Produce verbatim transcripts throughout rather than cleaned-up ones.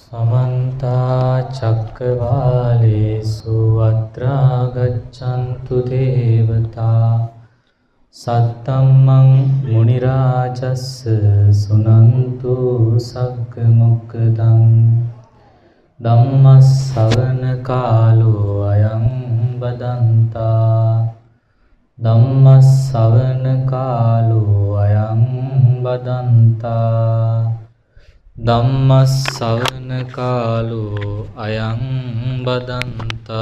समन्ता चक्रवालेषु अत्रा गच्छन्तु देवता सत्तमं मुनिराजस्य सुनन्तु सग्मुक्तं धम्मश्रवण कालो अयं बदन्ता धम्मश्रवण कालो अयं बदन्ता ධම්මස්සවන කාලෝ අයං බදන්තා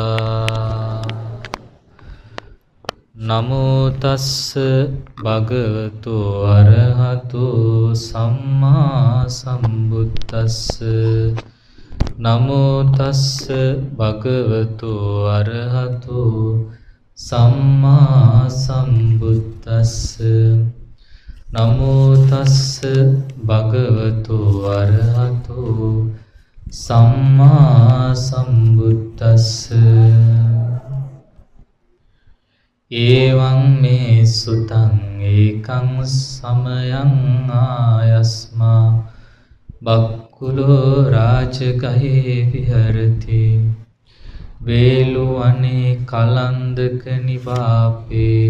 නමෝ තස්ස භගවතු අරහතු සම්මා සම්බුද්දස්ස නමෝ තස්ස භගවතු අරහතු සම්මා සම්බුද්දස්ස නමෝ තස්ස භගවතු අරහතු සම්මා සම්බුද්දස්ස ඒවං මේ සුතං ඒකං සමයං ආයස්මා බක්කුලෝ රාජගහේ විහරති වේලුවනේ කලන්දක නිවාපේ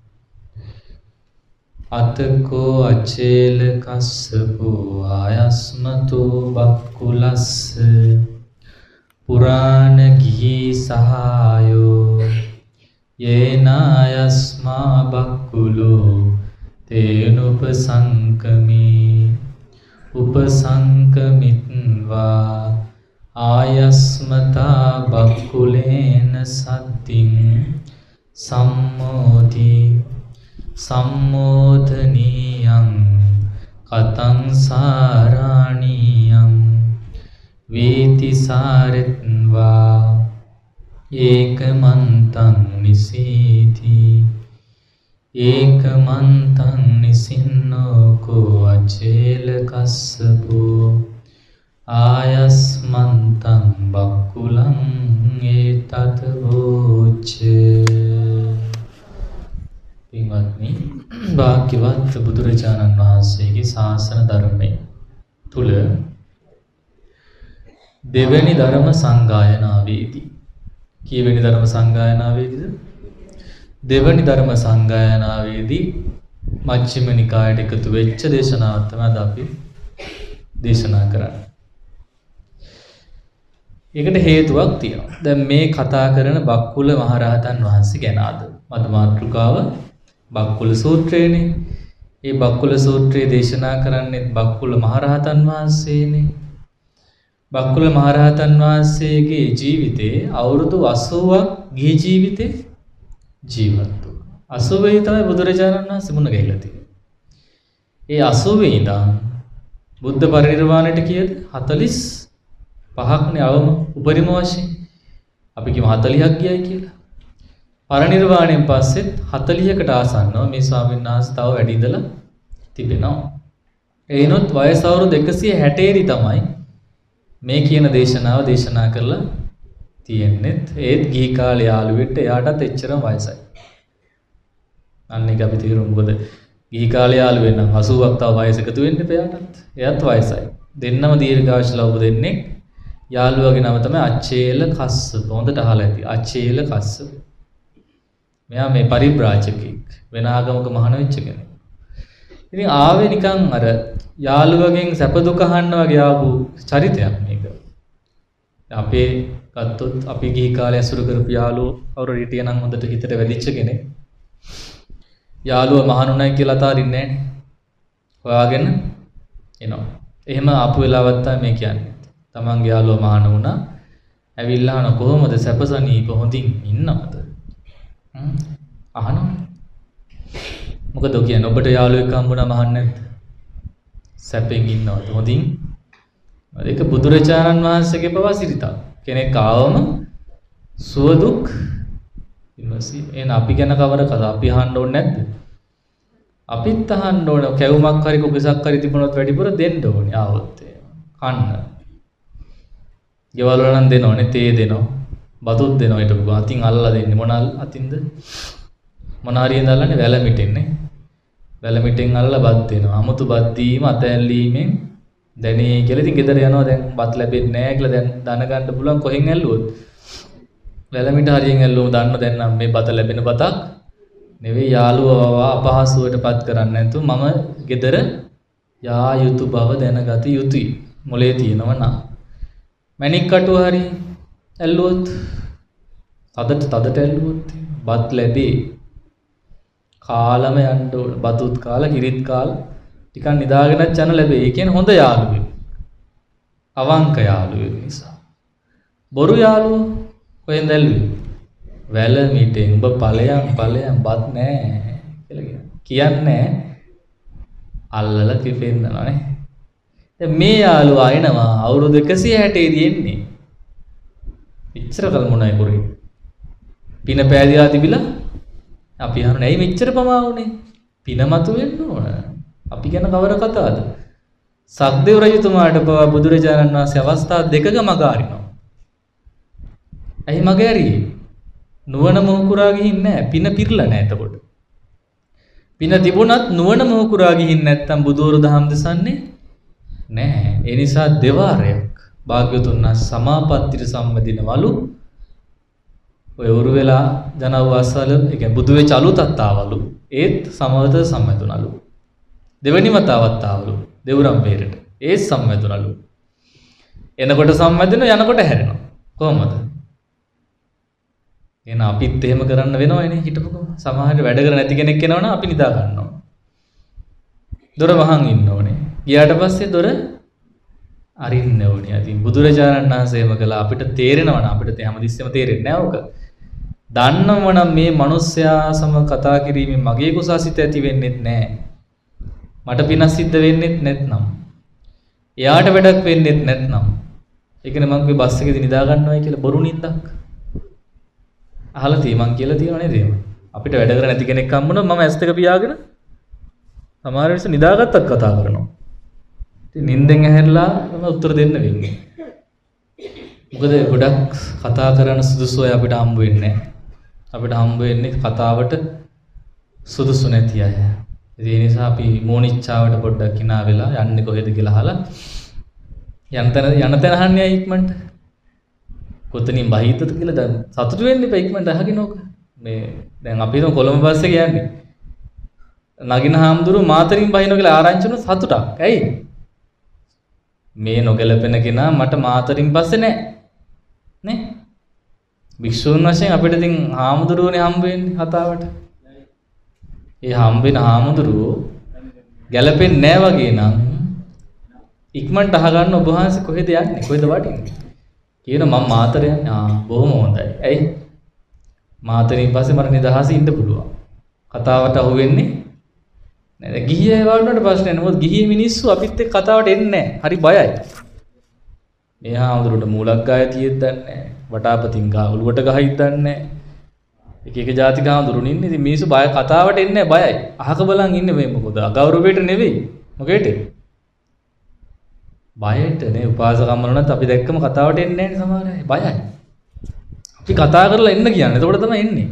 අතකෝ අචේල කස්සපෝ ආයස්මතු බක්කුලස්ස පුරාණ ගිහි සහායෝ යේනායස්මා බක්කුලෝ තේනුපසංකමී උපසංකමිත්වා ආයස්මතා බක්කුලේන සද්දින් සම්මෝධි සම්මෝධනීයං කතං සාරාණීයං වේති සාරෙත්වා ඒකමන්තං නිසීති ඒකමන්තං නිසින්නෝකෝ අචේල කස්සපෝ ආයස්මන්තං බක්කුලං ඒතත් වෝච. පින්වත්නි, භාග්‍යවත් බුදුරජාණන් වහන්සේගේ ශාසන ධර්මයේ තුල දෙවැනි ධර්ම සංගායනාවේදී කීවෙනි ධර්ම සංගායනාවේදීද? දෙවැනි ධර්ම සංගායනාවේදී මජ්ක්‍ධිම නිකායට එකතු වෙච්ච දේශනාවක් තමයි අද අපි දේශනා කරන්නේ. ඒකට හේතුවක් තියෙනවා. දැන් මේ කතා කරන බක්කුල මහරහතන් වහන්සේ ගැන අද මද මාතෘකාව බක්කුල සූත්‍රයනේ. ඒ බක්කුල සූත්‍රය දේශනා කරන්නේ බක්කුල මහරහතන් වහන්සේනේ. බක්කුල මහරහතන් වහන්සේගේ ජීවිතේ අවුරුදු අසූවක් ගිහි ජීවිතේ ජීවත් වුණා. අසූවේ තමයි බුදුරජාණන් වහන්සේ මුණ ගැහිලා තියෙන්නේ. ඒ අසූවේ ඉඳන් බුද්ධ පරිනිර්වාණයට කීයද? හතළිස් පහක්නේ අවම උපරිම වශයෙන්. අපි කියමු හතළිහක් ගියයි කියලා. පරිනිර්වාණයෙන් පස්සෙත් හතළිහකට ආසන්නව මේ ස්වාමීන් වහන්සේ තව වැඩි ඉඳලා තිබෙනවා. එයිනොත් වයස අවුරුදු එකසිය හැටේ තමයි මේ කියන දේශනාව දේශනා කරලා තියෙන්නේත්. ඒත් ගිහි කාලේ යාළුවෙට එයාටත් එච්චරම වයසයි. අන්න ඒක අපි තේරුම් මොකද ගිහි කාලේ යාළුවෙන් නම් අසූවක් තව වයස එකතු වෙන්න එයාටත්. එයාත් වයසයි. දෙන්නම දීර්ඝායුෂ ලැබු දෙන්නේ. යාළුවගේ නම තමයි අච්චේල කස්සප. හොඳට අහලා ඇති. අච්චේල කස්සප. මෙයා මේ පරිබ්‍රාජකෙක්. වෙන ආගමක මහාන වෙච්ච කෙනෙක්. ඉතින් ආවේ නිකන් අර යාළුවගෙන් සැප දුක අහන්න වගේ ආපු චරිතයක් මේක. අපේ ගත්තොත් අපි ගිහි කාලේ අසුර කරපු යාළුවෝ කවුරු හිටිය නම් හොඳට හිතට වැදිච්ච කෙනෙක්. යාළුවා මහානුණයි කියලා අතාරින්නේ නැහැ. හොයාගෙන එනවා. එහෙම ආපු වෙලාවක් තමයි මේ කියන්නේ. තමන්ගේ යාළුවා මහාන වුණා. ඇවිල්ලා අහන කොහොමද සැපසනීප හොඳින් ඉන්නවද? හ්ම් අහනවා. මොකද ඔය කියන්නේ ඔබට යාළුවෙක් හම්බුණා මහන්න නැද්ද? සැපෙන් ඉන්නවද හොඳින්? ඒක බුදුරජාණන් වහන්සේගේ පවා සිරිතක්. කෙනෙක් ආවම සුව දුක් ඉන්වසි. එන අපි ගැන කවර කතා අපි අහන්න ඕනේ නැද්ද? අපිත් අහන්න ඕනේ. කැවුමක් හරි කුකසක් හරි තිබුණොත් වැඩිපුර දෙන්න ඕනේ ආවොත්. කන්න. ගෙවල් වල නම් දෙනවනේ තේ දෙනවා. බතුත් දෙනවා ඊට ගුණ. අතින් අල්ලලා දෙන්නේ මොන අතින්ද? මොන හරියෙන්ද අල්ලන්නේ? වැල මිටෙන්නේ. වැල මිටෙන් අල්ලලා බත් දෙනවා. 아무තු බත් දීම අතැල්ලීමෙන් දැනී කියලා ඉතින් ගෙදර යනවා දැන් බත් ලැබෙන්නේ නැහැ කියලා දැන් දන ගන්න පුළුවන් කොහෙන් ඇල්ලුවොත් වැලමිට හරියෙන් ඇල්ලුවම දන්න දැන් නම් මේ බත ලැබෙන බතක් නෙවෙයි යාළුවව අපහසුවටපත් කරන්නේ නැතුව මම ගෙදර යා යුතු බව දැනගත යුතුයි මොලේ තියෙනව නම් මැණික් කටුව හරි ඇල්ලුවොත් තදට තදට ඇල්ලුවොත් බත් ලැබේ කාලම යන්න ඕන බතුත් කාලා කිරිත් කාලා ටිකක් නිදාගෙනත් යන ලැබේ. ඒ කියන්නේ හොඳ යාළුවෙක්. අවංක යාළුවෙක් නිසා. බොරු යාළුවෝ කොහෙන්ද ඇල්ලුවේ? වැලමිටෙන් උඹ ඵලයන් ඵලයන් බත් නෑ කියලා කියන්නේ අල්ලලා කිපෙන්නනවා නේ. දැන් මේ යාළුවා එනවා අවුරුදු එකසිය හැටේ දී එන්නේ. ඉච්චර කල මොනයි කරේ? පින පෑදිලා තිබිලා අපි අහන්නේ ඇයි මෙච්චර පමා වුනේ? පින මතු වෙන්න ඕන. අපි ගැන කවර කතාවද? සක්දේව රජතුමාට පවා බුදුරජාණන් වහන්සේ අවස්ථා දෙකක මග අරිනවා. ඇයි මග ඇරියේ? නුවණ මොහුකුරා ගිහින් නැහැ. පින පිරලා නැහැ එතකොට. පින තිබුණත් නුවණ මොහුකුරා ගිහින් නැත්තම් බුදුවරු දහම් දසන්නේ නැහැ. ඒ නිසා දෙවාරයක් භාග්‍යවතුන් වහන්සේ සමාපත්තිය සම්මදිනවලු ඔය උරු වෙලා ජනව අසල ඒ කියන්නේ බුදු වෙච්ච අලුතත් ආවලු. ඒත් සමවත සම්මතුනලු. දෙවෙනි වතාවත් ආවලු දෙවුරම් බේරට. ඒත් සම්මතුනලු. එනකොට සම්මදින යනකොට හැරෙනවා. කොහොමද? එහෙනම් අපිත් එහෙම කරන්න වෙනවනේ හිටපොකම. සමහරට වැඩ කර නැති කෙනෙක් එනවනම් අපි නිදා ගන්නවා. දොර වහන් ඉන්න ඕනේ. ගියාට පස්සේ දොර අරින්න ඕනේ. ඉතින් බුදුරජාණන් වහන්සේම කළා අපිට තේරෙනවා නම් අපිට හැමතිස්සෙම තේරෙන්නේ නැහැ ඕක. දන්නවනම් මේ මිනිස්සයා සම කතා කිරීමෙන් මගේ කුසාසිත ඇති වෙන්නේ නැහැ. මට පිනක් සිද්ධ වෙන්නේ නැත්නම්. එයාට වැඩක් වෙන්නේ නැත්නම්. ඒකනේ මම කිව්වේ බස් එකේදී නිදා ගන්නවයි කියලා බොරු නින්දක්. අහලා තියෙ මං කියලා තියෙනව නේද එහෙම. අපිට වැඩ කර නැති කෙනෙක් හම්බුනොත් මම ඇස් දෙක පියාගෙන සමහර වෙලට නිදාගත්තත් කතා කරනවා. ඉතින් නිින්දෙන් ඇහැරලා මම උත්තර දෙන්න වෙන්නේ. මොකද ගොඩක් කතා කරන සුදුසු අය අපිට හම්බ වෙන්නේ නැහැ. අපිට හම්බ වෙන්නේ කතාවට සුදුසු නැති අය. ඒ නිසා අපි මෝනිච්චාවට පොඩ්ඩක් hina වෙලා යන්නේ කොහෙද කියලා අහලා යන තැන යන තැන අහන්නේ ඉක්මනට. කොතනින් බහිතද කියලා දැන් සතුටු වෙන්න එපා ඉක්මනට අහගෙන ඕක. මේ දැන් අපි හිතමු කොළඹ බස් එකේ යන්නේ. නගින හාමුදුරුවෝ මාතරින් බහිනවා කියලා ආරංචි වුණොත් සතුටක්. ඇයි? මේ නොගැලපෙන කෙනා මට මාතරින් පස්සේ නෑ. නේ? භික්ෂුන් වශයෙන් අපිට ඉතින් හාමුදුරුවෝනේ හම්බ වෙන්නේ කතාවට. ඒ හම්බ වෙන හාමුදුරුවෝ ගැලපෙන්නේ නෑ වගේ නම් ඉක්මනට අහගන්න ඔබ වහන්සේ කොහෙද යන්නේ? කොහෙද වටින්නේ? කියන මම මාතර යන්නේ. ආ බොහොම හොඳයි. ඇයි? මාතරින් පස්සේ මට නිදහසේ ඉන්න පුළුවන්. කතාවට අහු වෙන්නේ නේද? ගිහියයි වුණාට ප්‍රශ්නේ නෑ. මොකද ගිහිය මිනිස්සු අපිත් එක්ක කතාවට එන්නේ නෑ. හරි බයයි. මේ හාමුදුරුවන්ට මූලක් ගාය තියෙද්ද දන්නේ නෑ. වටාපතින් ගා ඔලුවට ගහිද්ද දන්නේ නෑ. එක එක ජාතික හාමුදුරුවෝ ඉන්නේ. ඉතින් මිනිස්සු බය කතාවට එන්නේ නෑ බයයි. අහක බලන් ඉන්නේ මේ මොකද? අගෞරවයට නෙවෙයි. මොකේද? බයට නේ උපාසකම්ම වුණත් අපි දැක්කම කතාවට එන්නේ නැහැ සමහර අය බයයි. අපි කතා කරලා එන්න කියන්නේ. එතකොට තමයි එන්නේ.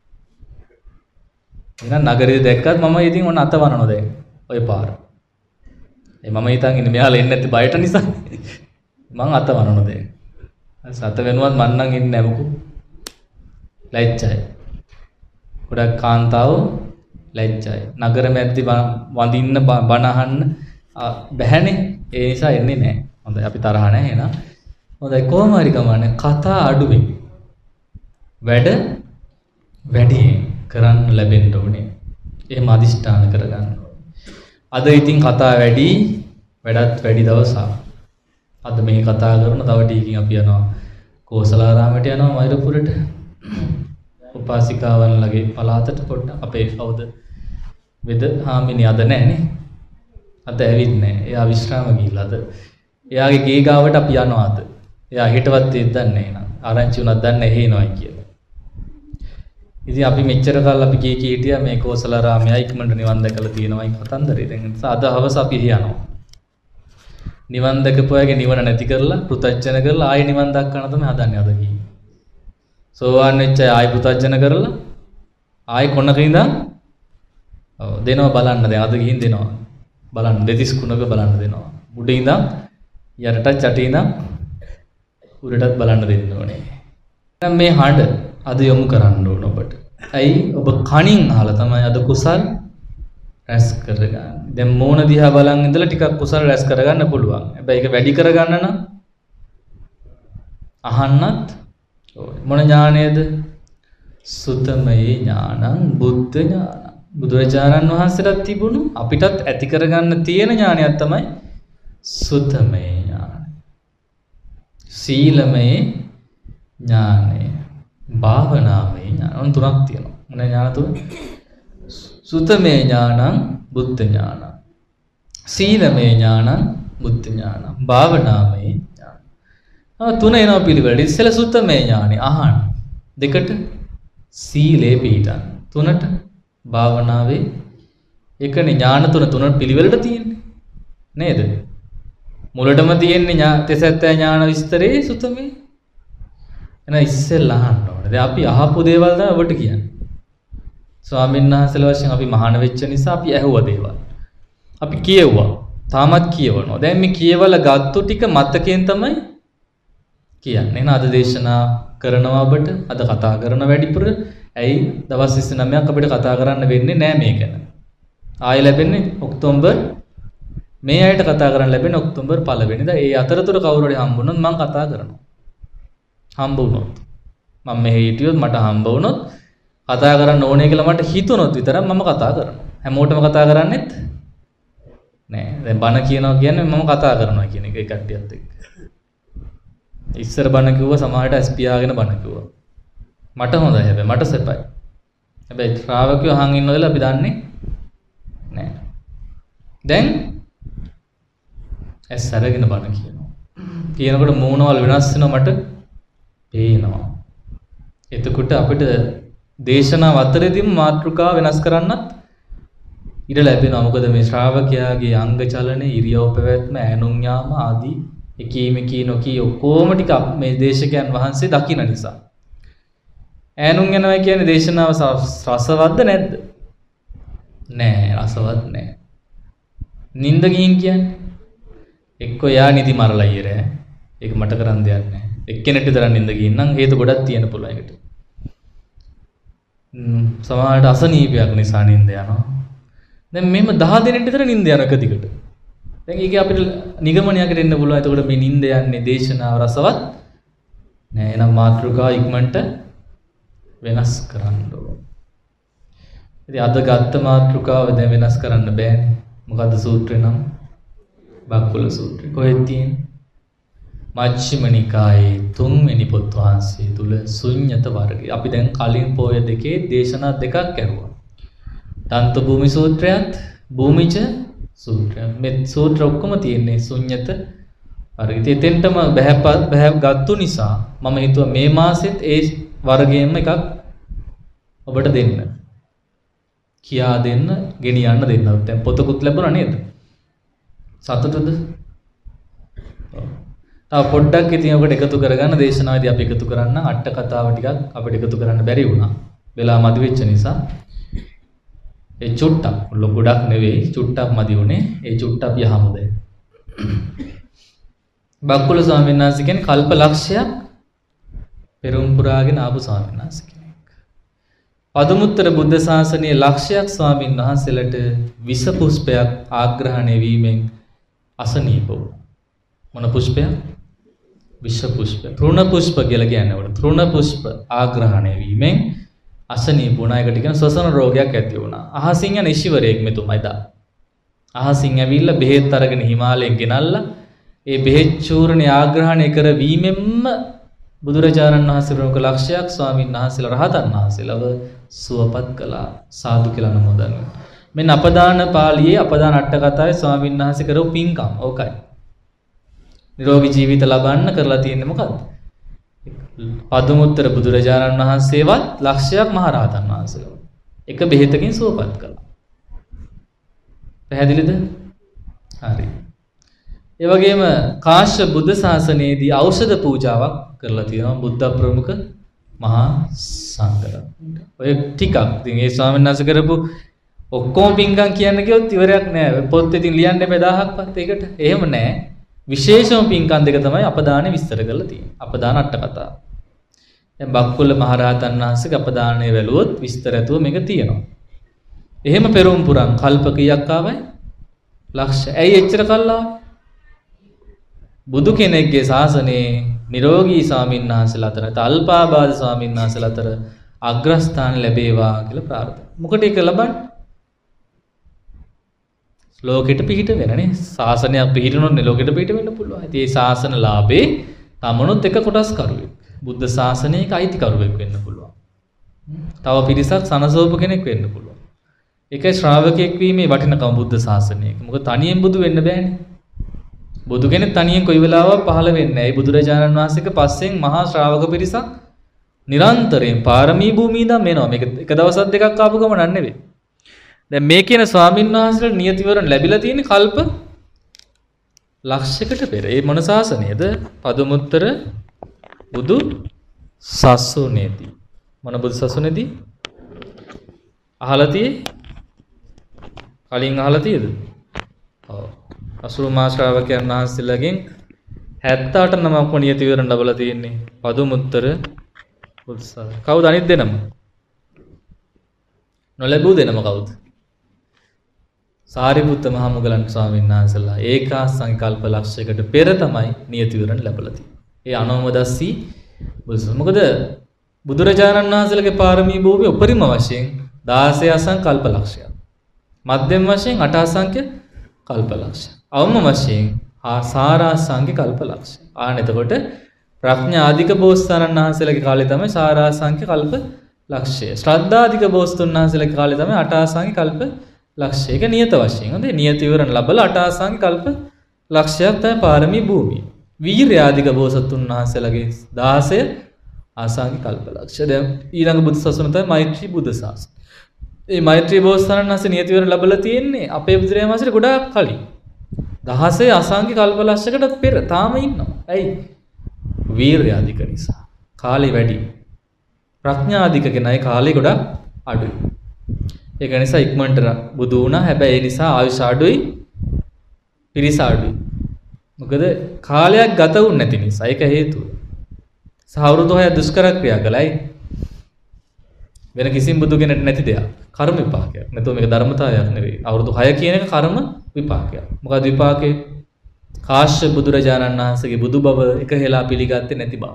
එහෙනම් නගරේ දැක්කත් මම ඉතින් ඔන්න අත වනනවා දැන්. ඔය පාර. ඒ මම හිතන් ඉන්නේ මෙයාලා එන්නේ නැති බයට නිසා. මං අත වනනවා දැන්. සත වෙනුවත් මන් නම් ඉන්නේ නැහැ මොකෝ. ලැජ්ජයි. ගොඩක් කාන්තාව ලැජ්ජයි. නගර මැද්දේ වඳින්න බණ අහන්න බැහැනේ. ඒ නිසා එන්නේ නැහැ. හොඳයි අපි තරහ නැහැ එහෙනම්. හොඳයි කොහොම හරි කමන්නේ කතා අඩුවෙන් වැඩ වැඩි කරන්න ලැබෙන්න ඕනේ. එහෙම අදිෂ්ඨාන කරගන්න ඕනේ. අද ඉතින් කතා වැඩි වැඩත් වැඩි දවසක්. අද මේ කතා කරන තව ටිකකින් අපි යනවා කෝසලාරාමයට යනවා මෛරපුරට. උපාසිකාවන්ලගේ පළාතට පොඩ්ඩක් අපේ කවුද වෙද හාමිනේ අද නැහනේ. අද ඇවිත් නැහැ. එයා විශ්‍රාම ගිහිල්ලා අද. එයාගේ ගේ ගාවට අපි යනවා අද. එයා හිටවත් ඒත් දන්නේ නැහැ නං. ආරංචි උනත් දන්නේ නැහැ එනවයි කියලා. ඉතින් අපි මෙච්චර කාල අපි කී කී හිටියා මේ කෝසලාරාමයේ ඉක්මනට නිවන් දැකලා තියෙනවයි කතන්දරේ. දැන් ඒ නිසා අද හවස අපි එහි යනවා. නිවන් දැකපුවාගේ නිවන නැති කරලා පෘතජ්ජන කරලා ආයෙ නිවන් දක්වන්න තමයි හදන්නේ අද කී. සෝවාන් වෙච්ච අය ආයෙ පෘතජ්ජන කරලා ආයෙ කොනක ඉඳන් ඔව් දෙනවා බලන්න දැන් අද ගිහින් දෙනවා. බලන්න දෙතිස් කුණක බලන්න දෙනවා. උඩ ඉඳන් යටටත් යටින් ඉඳන් උඩටත් බලන්න දෙන්න ඕනේ. දැන් මේ හඬ අද යොමු කරන්න ඕන ඔබට. ඇයි ඔබ කණින් අහලා තමයි අද කුසල් රැස් කරගන්නේ. දැන් මෝන දිහා බලන් ඉඳලා ටිකක් කුසල් රැස් කරගන්න පුළුවන්. හැබැයි ඒක වැඩි කරගන්න නම් අහන්නත් ඕනේ. මොන ඥානයද? සුතමේ ඥානං බුද්ධ ඥානං. බුදුරජාණන් වහන්සේට තිබුණු අපිටත් ඇති කරගන්න තියෙන ඥානයක් තමයි සුතමේ ඥානය. සීලමේ ඥානය. භාවනාමේ ඥාන. ඔන්න තුනක් තියෙනවා. මොන ඥාන තුන? සුතමේ ඥානං බුද්ධ ඥානං. සීලමේ ඥානං බුද්ධ ඥානං. භාවනාමේ ඥාන. ආ තුන එනවා පිළිවෙලට. ඉස්සෙල්ලා සුතමේ ඥානෙ අහන්න. දෙකට සීලේ පිහිටන්න. තුනට භාවනාවේ එකනේ ඥාන තුන තුන පිළිවෙලට තියෙන්නේ. නේද? මුලටම තියෙන්නේ ඥා තෙසත්ත්‍ය ඥාන විස්තරේ සුතමේ. එහෙනම් ඉස්සෙල්ලා අහන්න ඕනේ. දැන් අපි අහපු දේවල් තමයි ඔබට කියන්නේ. ස්වාමීන් වහන්සේලා වශයෙන් අපි මහාන වෙච්ච නිසා අපි ඇහුව දේවල්. අපි කියෙව්වා. තාමත් කියවනවා. දැන් මේ කියවලා ගත්තු ටික මතකයෙන් තමයි කියන්නේ. එහෙනම් අද දේශනා කරනවා ඔබට. අද කතා කරන වැඩිපුර ඇයි දවස් විසි නවයක් අපිට කතා කරන්න වෙන්නේ නැහැ මේ ගැන. ආයෙ ලැබෙන්නේ ඔක්තෝබර් මේ අයට කතා කරන්න ලැබෙන්නේ ඔක්තෝබර් පළවෙනිදා. ඒ අතරතුර කවුරු හරි හම්බුනොත් මම කතා කරනවා. හම්බ වුණොත් මම මෙහෙ හිටියොත් මට හම්බ වුණොත් කතා කරන්න ඕනේ කියලා මට හිතුනොත් විතරක් මම කතා කරනවා. හැමෝටම කතා කරන්නෙත් නෑ. දැන් බණ කියනවා කියන්නේ මම කතා කරනවා කියන එක ඒ කට්ටියත් එක්ක. ඉස්සර බණ කිව්වා සමාහයට ඇස් පියාගෙන බණ කිව්වා. මට හොඳයි හැබැයි මට සෙපයි. හැබැයි ශ්‍රාවකයෝ අහන් ඉන්නවද අපි දන්නේ නෑ. දැන් ඇස් අරගෙන බණ කියනවා. කියනකොට මූණවල වෙනස් වෙනවා මට පේනවා. එතකොට අපිට දේශනාව අතරේදීම මාතෘකාව වෙනස් කරන්නත් ඉඩ ලැබෙනවා. මොකද මේ ශ්‍රාවකයාගේ අංග චලන, ඉරියව් පැවැත්ම, ඈනුම් යාම ආදී එකීම කී නොකී ඔක්කොම ටික මේ දේශකයන් වහන්සේ දකින්න නිසා. ඈනුම් යනවා කියන්නේ දේශනාව රසවත්ද නැද්ද? නෑ, රසවත් නෑ. නින්ද ගින් කියන්නේ එක්ක යා නිදි මරලා ඉරේ. ඒක මට කරන්න දෙයක් නෑ. එක්කෙනෙක් විතර නින්ද ගින් නම් හේතු ගොඩක් තියෙන පුළුවන් ඒකට. සමහරට අසනීපයක් නිසා නින්ද යනවා. දැන් මෙන්න දහ දිනකට විතර නින්ද යන එක දිගට. දැන් ඒක අපිට නිගමනයකට එන්න පුළුවන්. එතකොට මේ නින්ද යන්නේ දේශනාව රසවත් නෑ. එහෙනම් මාතෘකාව ඉක්මනට වෙනස් කරන්න ඕන. ඉතින් අද ගත්ත මාතෘකාව දැන් වෙනස් කරන්න බෑනේ. මොකද්ද සූත්‍රේ නම? බක්කුල සූත්‍රය. කොහෙද තියෙන්නේ? මජ්ක්‍ධිම නිකායේ තුන්වෙනි පොත් වහන්සේ තුල ශුන්්‍යත වර්ගය. අපි දැන් කලින් පොය දෙකේ දේශනා දෙකක් කරුවා. දන්ත භූමි සූත්‍රයත් භූමිච සූත්‍රයත්. මේ සූත්‍ර ඔක්කොම තියෙන්නේ ශුන්්‍යත වර්ගය. ඉතින් එතෙන්ටම බහැපත් බහැ ගත්තු නිසා මම හිතුවා මේ මාසෙත් ඒ වර්ගයෙන්ම එකක් ඔබට දෙන්න. කියා දෙන්න, ගෙනියන්න දෙන්න. දැන් පොතකුත් ලැබුණා නේද? සතුටුද? තව පොඩ්ඩක් ඉතින් ඔකට එකතු කරගන්න දේශනාවේදී අපි එකතු කරන්න අට කතාව ටිකක් අපිට එකතු කරන්න බැරි වුණා. වෙලා මදි වෙච්ච නිසා. ඒ චුට්ටක් ගොඩක් නෙවෙයි චුට්ටක් මදි වුණේ. ඒ චුට්ට අපි අහමු දැන්. බක්කුල ස්වාමීන් වහන්සේ කියන්නේ කල්ප ලක්ෂයක් පෙරම් පුරාගෙන ආපු ස්වාමීන් වහන්සේ කෙනෙක්. පදුමුත්තර බුද්ධ ශාසනයේ ලක්ෂයක් ස්වාමීන් වහන්සේලාට විස පුෂ්පයක් ආග්‍රහණය වීමෙන් අසනීප වුණා. මොන පුෂ්පයක්? විෂ පුෂ්ප. තෘණ පුෂ්ප කියලා කියන්නේ උඩ. තෘණ පුෂ්ප ආග්‍රහණය වීමෙන් අසනීප වුණා. ඒකට කියන ශ්වසන රෝගයක් ඇති වුණා. අහසින් යන ඊශ්වරයෙක් මෙතුමයි දා. අහසින් ඇවිල්ලා බෙහෙත් අරගෙන හිමාලයෙන් ගෙනල්ලා ඒ බෙහෙත් චූර්ණය ආග්‍රහණය කර වීමෙන්ම බුදුරජාණන් වහන්සේ ප්‍රමුඛ ලක්ෂයක් ස්වාමීන් වහන්සේලා රහතන් වහන්සේලාව සුවපත් කළා. සාදු කියලා නමෝදන්. මෙන්න අපදාන පාළියේ අපදාන අට කතාවේ ස්වාමීන් වහන්සේ කරපු පින්කම් ඕකයි. නිරෝගී ජීවිත ලබන්න කරලා තියෙන්නේ මොකද්ද? පදුමුත්තර බුදුරජාණන් වහන්සේවත් ලක්ෂයක් මහරහතන් වහන්සේලා. එක බෙහෙතකින් සුවපත් කළා. පැහැදිලිද? හරි. ඒ වගේම කාශ්‍යප බුද්ධ ශාසනයේදී ඖෂධ පූජාවක් කරලා තියෙනවා බුද්ධ ප්‍රමුඛ මහා සංඝරත්නයට. ඔය ටිකක් ඉතින් ඒ ස්වාමීන් වහන්සේ කරපු ඔක්කොම පින්කම් කියන්න කිව්වොත් ඉවරයක් නෑ. පොත් ඉතින් ලියන්න එපා දහහක්වත් ඒකට. එහෙම නෑ. විශේෂම පින්කම් දෙක තමයි අපදානෙ විස්තර කරලා තියෙන්නේ. අපදාන අට කතාව. දැන් බක්කුල මහරහතන් වහන්සේගේ අපදානය වැළුවොත් විස්තර ඇතුව මේක තියෙනවා. එහෙම පෙරම් පුරන් කල්ප කීයක් ආවයි? ලක්ෂ. ඇයි එච්චර කල් ආවේ? බුදු කෙනෙක්ගේ ශාසනයේ නිරෝගී ස්වාමීන් වහන්සේලා අතර තල්පාබාධ ස්වාමීන් වහන්සේලා අතර අග්‍රස්ථාන ලැබේවා කියලා ප්‍රාර්ථනා. මොකට ඒක ලබන්නේ? ලෝකෙට පිහිට වෙනනේ. ශාසනයක් පිහිටුනොත් ලෝකෙට පිහිට වෙන්න පුළුවන්. ඉතින් මේ ශාසන ලාභේ තමනුත් එක කොටස් කරුවෙක්. බුද්ධ ශාසනයක අයිතිකරුවෙක් වෙන්න පුළුවන්. තව පිරිසක් සනසෝප කෙනෙක් වෙන්න පුළුවන්. ඒකයි ශ්‍රාවකයෙක් වීමේ වටිනකම බුද්ධ ශාසනයක. මොකද තනියෙන් බුදු වෙන්න බෑනේ. බුදු කෙනෙක් තනියෙන් කොයි වෙලාවක පහළ වෙන්නේ නැහැ. ඒ බුදුරජාණන් වහන්සේක පස්සෙන් මහා ශ්‍රාවක පිරිසක් නිරන්තරයෙන් පාරමී භූමිය ඉඳන් එනවා. මේක එක දවසක් දෙකක් ආපු ගමනක් නෙවෙයි. දැන් මේ කියන ස්වාමීන් වහන්සේලා නියති විවරණ ලැබිලා තියෙන්නේ කල්ප ලක්ෂයකට පෙර. ඒ මොන ශාසනයද? පදුමුත්තර බුදු සසුනේදී. මොන බුදු සසුනේදී? අහලා තියෙයි? කලින් අහලා තියෙද? ඔව්. අසුරු මා ශ්‍රාවකයන් වහන්සේලාගෙන් හැත්තෑ අට නමක් නියති විවරණ ලැබලා තියෙන්නේ. පදුමුත්තර බුදු සසුන. කවුද අනිත් දෙනම? නොලැබූ දෙනම කවුද? සාරිපුත්ත මහ මොග්ගලන් ස්වාමීන් වහන්සේලා ඒකාසං කල්ප ලක්ෂයකට පෙර තමයි නියති විවරණ ලැබලා තියෙන්නේ. ඒ අනෝමදස්සී බුදුසසුන. මොකද බුදුරජාණන් වහන්සේලාගේ පාරමී භූමිය උපරිම වශයෙන් දාසය අසං කල්ප ලක්ෂයක්. මධ්‍යම වශයෙන් අට අසංඛ්‍ය කල්ප ලක්ෂය. අවම වශයෙන් සාරාසංඛ්‍ය කල්ප ලක්ෂය. ආන එතකොට ප්‍රඥා ආධික බෝසතාණන් වහන්සේලාගේ කාලේ තමයි සාරාසංඛ්‍ය කල්ප ලක්ෂය. ශ්‍රද්ධාධික බෝසතුන් වහන්සේලාගේ කාලේ තමයි අට අසංඛ්‍ය කල්ප ලක්ෂය. ඒක නියත වශයෙන්. හොඳේ නියත විවරණ ලැබලා අට අසංඛ්‍ය කල්ප ලක්ෂයක් තමයි පාරමී භූමිය. වීර්යාධික බෝසතුන් වහන්සේලාගේ දහසය අසංඛ්‍ය කල්ප ලක්ෂය. දැන් ඊළඟ බුදු සසුන තමයි මෛත්‍රී බුද්ධ ශාසනය. මේ මෛත්‍රී බෝසතාණන් වහන්සේ නියත විවරණ ලැබලා තියෙන්නේ අපේ බුදුරජාණන් වහන්සේට ගොඩාක් කලින්. දහසේ අසංඛ්‍ය කල්ප ලක්ෂයකට පෙර තාම ඉන්නවා. ඇයි? වීර්යාධික නිසා. කාලේ වැඩි. ප්‍රඥාධික කෙනායි කාලේ ගොඩක් අඩුයි. ඒක නිසා ඉක්මනට බුදු වුණා. හැබැයි ඒ නිසා ආයුෂ අඩුයි, පිරිස අඩුයි. මොකද කාලයක් ගත වුනේ නැති නිසා. ඒක හේතුව. සහවුරුදු හය දුෂ්කර ක්‍රියා කළයි. වෙන කිසිම බුදු කෙනෙක් නැති දෙයක්. කර්ම විපාකයක්. නැත්නම් මේක ධර්මතාවයක් නෙවෙයි. අවුරුදු හය කියන එක කර්ම විපාකයක්. මොකද විපාකේ? කාශ්‍යප බුදුරජාණන් වහන්සේගේ බුදු බව එක හෙලා පිළිගත්තේ නැති බව.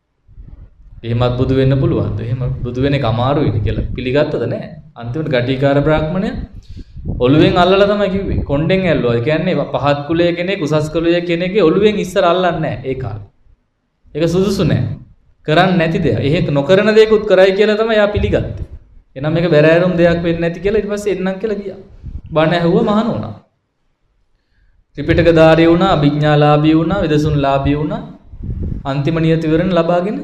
එහෙමත් බුදු වෙන්න පුළුවන්ද? එහෙම බුදු වෙන එක අමාරුයිනේ කියලා පිළිගත්තද නැහැ. අන්තිමට ගටිකාර බ්‍රාහ්මණය ඔළුවෙන් අල්ලලා තමයි කිව්වේ. කොණ්ඩෙන් ඇල්ලුවා. ඒ කියන්නේ පහත් කුලයේ කෙනෙක් උසස් කුලයේ කෙනෙක්ගේ ඔළුවෙන් ඉස්සර අල්ලන්නේ නැහැ ඒ කාලේ. ඒක සුදුසු නැහැ. කරන්නේ නැති දෙයක්. එහෙත් නොකරන දේකුත් කරයි කියලා තමයි එයා පිළිගත්තේ. එහෙනම් මේක බැරෑරුම් දෙයක් වෙන්නේ නැති කියලා ඊට පස්සේ එන්නම් කියලා ගියා. බණ ඇහුවා මහාන වුණා. ත්‍රිපිටකධාරී වුණා, අභිඥාලාභී වුණා, විදසුන්ලාභී වුණා. අන්තිම නියත විවරණ ලබාගෙන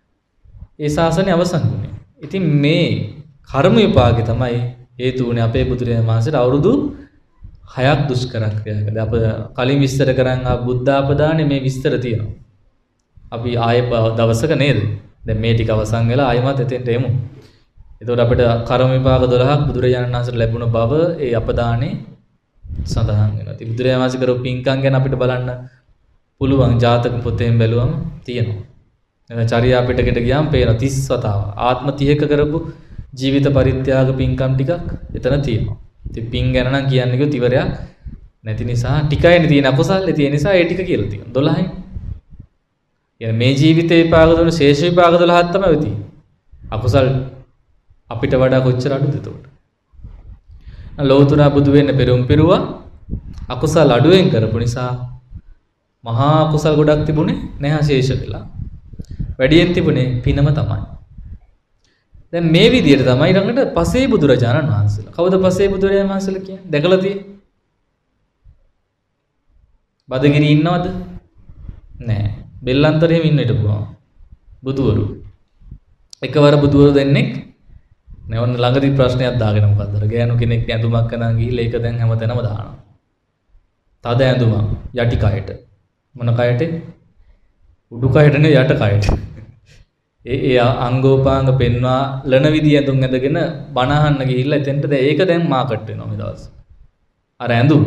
ඒ ශාසනය අවසන් වුණේ. ඉතින් මේ කර්ම විපාකේ තමයි හේතු වුණේ අපේ බුදුරජාණන් වහන්සේට අවුරුදු හයක් දුෂ්කර ක්‍රියා කළා. අප කලින් විස්තර කරන් ආ බුද්ධාපදානේ මේ විස්තර තියෙනවා. අපි ආයෙ දවසක නේද? දැන් මේ ටික අවසන් වෙලා ආයෙමත් එතෙන්ට එමු. එතකොට අපිට කර්ම විපාක දොළහක් බුදුරජාණන් වහන්සේට ලැබුණ බව ඒ අපදානේ සඳහන් වෙනවා. ඉතින් බුදුරජාණන් වහන්සේ කරපු පින්කම් ගැන අපිට බලන්න පුළුවන් ජාතක පොතෙන් බැලුවම තියෙනවා. එහෙනම් චර්යා පිටකට ගියාම පේන තිස් වතාව ආත්ම තිහක කරපු ජීවිත පරිත්‍යාග පින්කම් ටිකක් එතන තියෙනවා. ඉතින් පින් ගැන නම් කියන්නේ කිව්වොත් ඉවරයක් නැති නිසා ටිකයිනේ තියෙන අකුසල්. ඒ නිසා ඒ ටික කියලා තියෙනවා. දොළහයි. يعني මේ ජීවිතේ විපාක දුන්න ශේෂ විපාක දොළහක් තමයි තියෙන්නේ. අකුසල් අපිට වඩා කොච්චර අඩුද එතකොට? ලෝතුරා බුදු වෙන්න පෙරම් පෙරුවා අකුසල් අඩුවෙන් කරපු නිසා මහා කුසල් ගොඩක් තිබුණේ නැහැ ශේෂ වෙලා. වැඩියෙන් තිබුණේ පිනම තමයි. දැන් මේ විදිහට තමයි ළඟට පසේ බුදුරජාණන් වහන්සේලා. කවුද පසේ බුදුරජාණන් වහන්සේලා කියන්නේ? දැකලා තියෙන්නේ? බදගිරි ඉන්නවද? නැහැ. බෙල්ලන්තරෙම ඉන්න හිටපුවා. බුදුවරු. එකවර බුදුවරු දෙන්නෙක් නේ ඔන්න ළඟදී ප්‍රශ්නයක් දාගෙන මොකද්ද අර ගෑනු කෙනෙක් ඇඳුමක් කරන් ගිහිල්ලා ඒක දැන් හැමතැනම දානවා. තද ඇඳුමක් යටි කයට. මොන කයට? උඩු කයට නේ යට කයට. ඒ ඒ අංගෝපාංග පෙන්වා ලන විදිය ඇඳුම් ඇඳගෙන බණ අහන්න ගිහිල්ලා එතෙන්ට දැන් ඒක දැන් මාකට් වෙනවා මේ දවස්. අර ඇඳුම.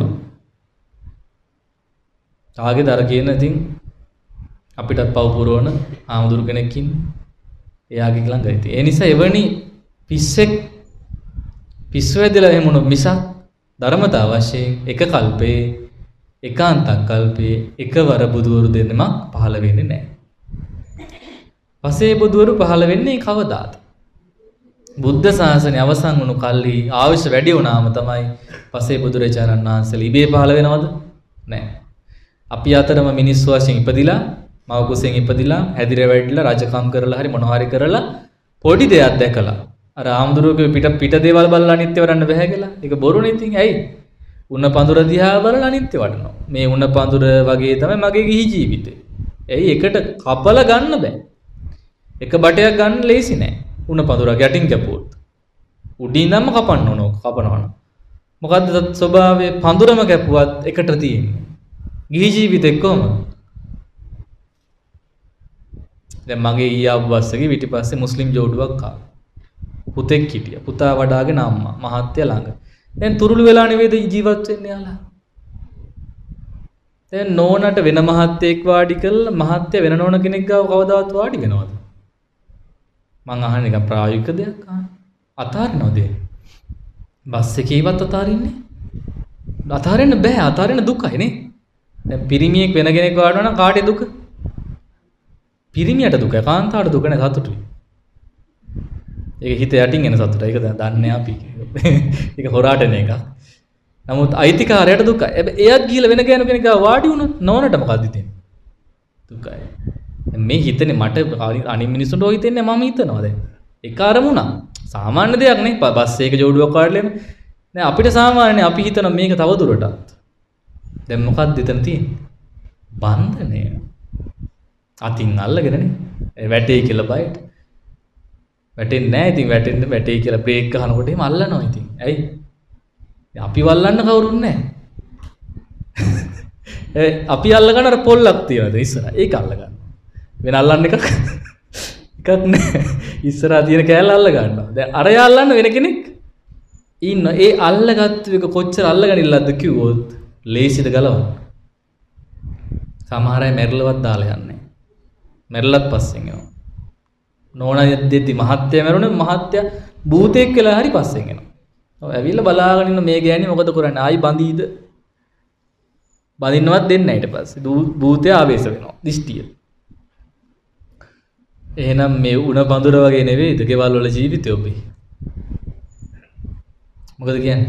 තාගේ දර කියන ඉතින් අපිටත් පව පුරවන ආමුදුරු කෙනෙක් ඉන්නේ. එයාගේ ළඟ ඉතින් ඒ නිසා එවැනි පිස්සෙක් පිස්සු වැදලා එහෙම මොන මිසක් ධර්මතාව වශයෙන් එක කල්පේ ඒකාන්තක් කල්පේ එකවර බුදුවරු දෙන්නම පහළ වෙන්නේ නැහැ. පසේ බුදුවරු පහළ වෙන්නේ කවදාද? බුද්ධ ශාසනය අවසන් වුණු කල්හි ආයුෂ වැඩි වුණාම තමයි පසේ බුදුරජාණන් වහන්සේ ඉබේ පහළ වෙනවද? නැහැ. අපි අතරම මිනිස්සු වශයෙන් ඉපදිලා මව කුසෙන් ඉපදිලා හැදිර වැඩිලා රජකම් කරලා හරි මොනවා හරි කරලා පොඩි දෙයක් දැකලා අර ආම්දුරුවගේ පිට පිට දේවල් බලලා අනිත්‍ය වඩන්න බෑ කියලා. ඒක බොරුනේ ඉතින්. ඇයි? උණ පඳුර දිහා බලලා අනිත්‍ය වඩනවා. මේ උණ පඳුර වගේ තමයි මගේ ගිහි ජීවිතේ. ඇයි එකට කපල ගන්න බෑ. එක බටයක් ගන්න ලේසි නෑ. උණ පඳුරක් යටින් කැපුවොත්. උඩින් ඉඳන්ම කපන්න ඕන ඕක කපනවනම්. මොකද්ද ස්වභාවය? පඳුරම කැපුවත් එකට තියෙන්නේ. ගිහි ජීවිතේ කොහමද? දැන් මගේ ඊයා බස් එකේ පිටිපස්සේ මුස්ලිම් ජෝඩුවක් ආවා. පුතෙක් හිටියා. පුතා වඩාගෙන අම්මා මහත්තයා ළඟ. දැන් තුරුළු වෙලා නෙවෙයිද ජීවත් වෙන්නේ යාලා. දැන් නෝනට වෙන මහත්තයෙක් වාඩි කරලා මහත්තයා වෙන නෝන කෙනෙක් ගාව කවදාවත් වාඩි වෙනවද? මං අහන්නේ නිකන් ප්‍රායෝගික දෙයක් අහන්න. අතාරිනවද? බස් එකේවත් අතාරින්නේ? අතාරින්න බෑ. අතාරින්න දුකයි නේ. දැන් පිරිමියෙක් වෙන කෙනෙක් වාඩිනවා නම් කාටේ දුක? පිරිමියට දුක, කාන්තාවට දුක නෑ සතුටුයි. ඒක හිත යටින් එන සතුට. ඒක දැන් දන්නේ අපි. ඒක හොරාට එන එකක්. නමුත් අයිතිකාරයට දුකයි. හැබැයි එයාත් ගිහලා වෙන ගෑනු කෙනෙක් ගාව වාඩි වුණොත් නෝනට මොකද්ද හිතෙන්නේ? දුකයි. මේ හිතන්නේ මට අනිත් මිනිස්සුන්ට ඔය හිතෙන්නේ මම හිතනවා දැන්. ඒක අරමුණක්. සාමාන්‍ය දෙයක් නේ. බස් එකේ ජෝඩුවක් වාඩිලා ඉන්න. දැන් අපිට සාමාන්‍යනේ අපි හිතන මේක තව දුරටත්. දැන් මොකක්ද එතන තියෙන්නේ? බන්ධනය. අතින් අල්ලගෙනනේ. වැටේ කියලා බයට. වැටෙන්නේ නැහැ. ඉතින් වැටෙන්න වැටේ කියලා බ්‍රේක් ගහනකොට එහෙම අල්ලනවා ඉතින්. ඇයි? අපි වල්ලන්න කවුරුත් නැහැ. ඒ අපි අල්ලගන්න අර පොල්ලක් තියනද ඉස්සරහ. ඒක අල්ලගන්න. වෙන අල්ලන්න එකක් එකක් නැහැ. ඉස්සරහ තියෙන කෑල්ල අල්ල ගන්නවා. දැන් අරය අල්ලන්න වෙන කෙනෙක් ඉන්න. ඒ අල්ලගත්තු එක කොච්චර අල්ලගනින්නද කිව්වොත් ලේසිද ගලවන්න. සමහර අය මැරිලවත් දාලා යන්නේ. මැරිලත් පස්සෙන් එනවා. නෝනා දෙද්දි මහත්තයා මැරුණේ මහත්තයා භූතෙක් කියලා හරි පස්සෙන් එනවා. ඔව් ඇවිල්ලා බලාගෙන ඉන්න මේ ගෑණි මොකද කරන්නේ? ආයි බඳීද? බඳින්නවත් දෙන්නේ නැහැ ඊට පස්සේ. භූතයා ආවේශ වෙනවා. දිෂ්ටිය. එහෙනම් මේ උණ බඳුර වගේ නෙවෙයිද ගෙවල් වල ජීවිතය ඔබේ? මොකද කියන්නේ?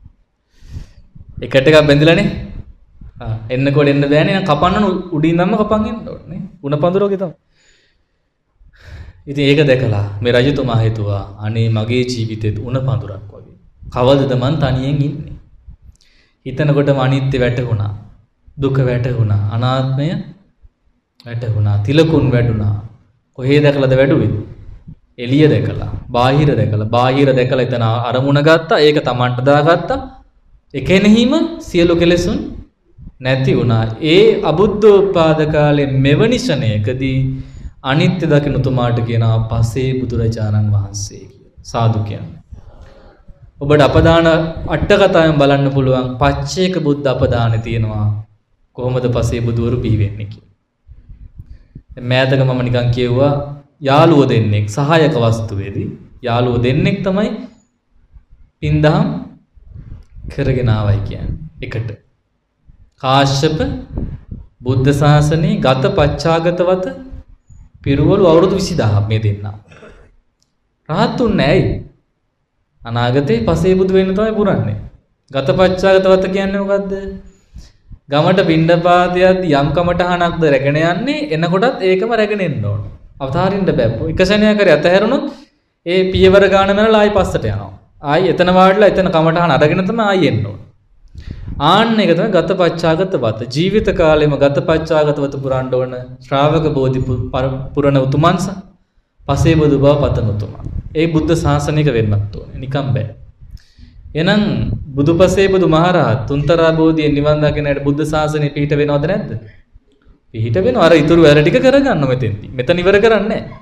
එකට එකක් බැඳිලානේ. ආ එන්නකොට එන්න බෑනේ. නම් කපන්න උඩින් ඉඳන්ම කපන් එන්න ඕනේ නේ. උණ පඳුර වගේ තමයි. ඉතින් ඒක දැකලා මේ රජතුමා හිතුවා අනේ මගේ ජීවිතේත් උණ පඳුරක් වගේ. කවදද මං තනියෙන් ඉන්නේ? හිතනකොටම අනිත්‍ය වැටුණා. දුක වැටුණා. අනාත්මය වැටුණා. තිලකුන් වැටුණා. කොහේ දැකලාද වැටුවේ? එළිය දැකලා, බාහිර දැකලා, බාහිර දැකලා එතන අරමුණ ගත්තා. ඒක Tamanට දාගත්තා. එකෙනෙහිම සියලු කෙලෙසුන් නැති වුණා. ඒ අබුද්ධෝත්පාද කාලේ මෙවැනි ශණයකදී අනිත්‍ය දකින්න තුමාට කියනවා පසේ බුදුරජාණන් වහන්සේ කියලා. සාදු කියන්නේ. ඔබට අපදාන අට කතාවෙන් බලන්න පුළුවන් පච්චේක බුද්ධ අපදානෙ තියෙනවා. කොහොමද පසේ බුදුවරු බිහි වෙන්නේ කියලා. මෑතක මම නිකන් කියුවා යාළුව දෙන්නෙක් සහායක වස්තුවේදී යාළුව දෙන්නෙක් තමයි පින්දහම් කරගෙන ආවයි කියන්නේ. එකට කාශ්‍යප බුද්ධ ශාසනයේ ගත පච්චාගතවත පිරුවලු අවුරුදු විසිදාහක් මේ දෙන්නා. රහත්තුන් නැයි. අනාගතේ පසේ බුදු වෙන්න තමයි පුරන්නේ. ගත පච්චාගතවත කියන්නේ මොකද්ද? ගමට පිණ්ඩපාතයත් යම් කමටහනක්ද රැගෙන යන්නේ එනකොටත් ඒකම රැගෙන එන්න ඕන. අවතාරින්න බෑ. එක ශණයක් හරි අතහැරුණොත් ඒ පියවර ගාන මනලා ආයි පස්සට යනවා. ආයි එතන වාඩිලා එතන කමටහන අරගෙන තමයි ආයි එන්න ඕන. ආන්න එක තමයි ගත පච්චාගතවත. ජීවිත කාලෙම ගත පච්චාගතවත පුරන්න ඕන ශ්‍රාවක බෝධි පුරණ උතුමන්ස පසේ බුදු බව පතන උතුමන්. ඒ බුද්ධ ශාසනික වෙන්නත් ඕනේ. නිකම් බෑ. එහෙනම් බුදුපසේ බුදු මහරහත් තුන්තරා බෝධියෙන් නිවන් දකින්නට බුද්ධ ශාසනය පිහිට වෙනවද නැද්ද? පිහිට වෙනවා. අර ඊතුරු වැඩ ටික කරගන්න මෙතෙන්දී. මෙතන ඉවර කරන්නේ නැහැ.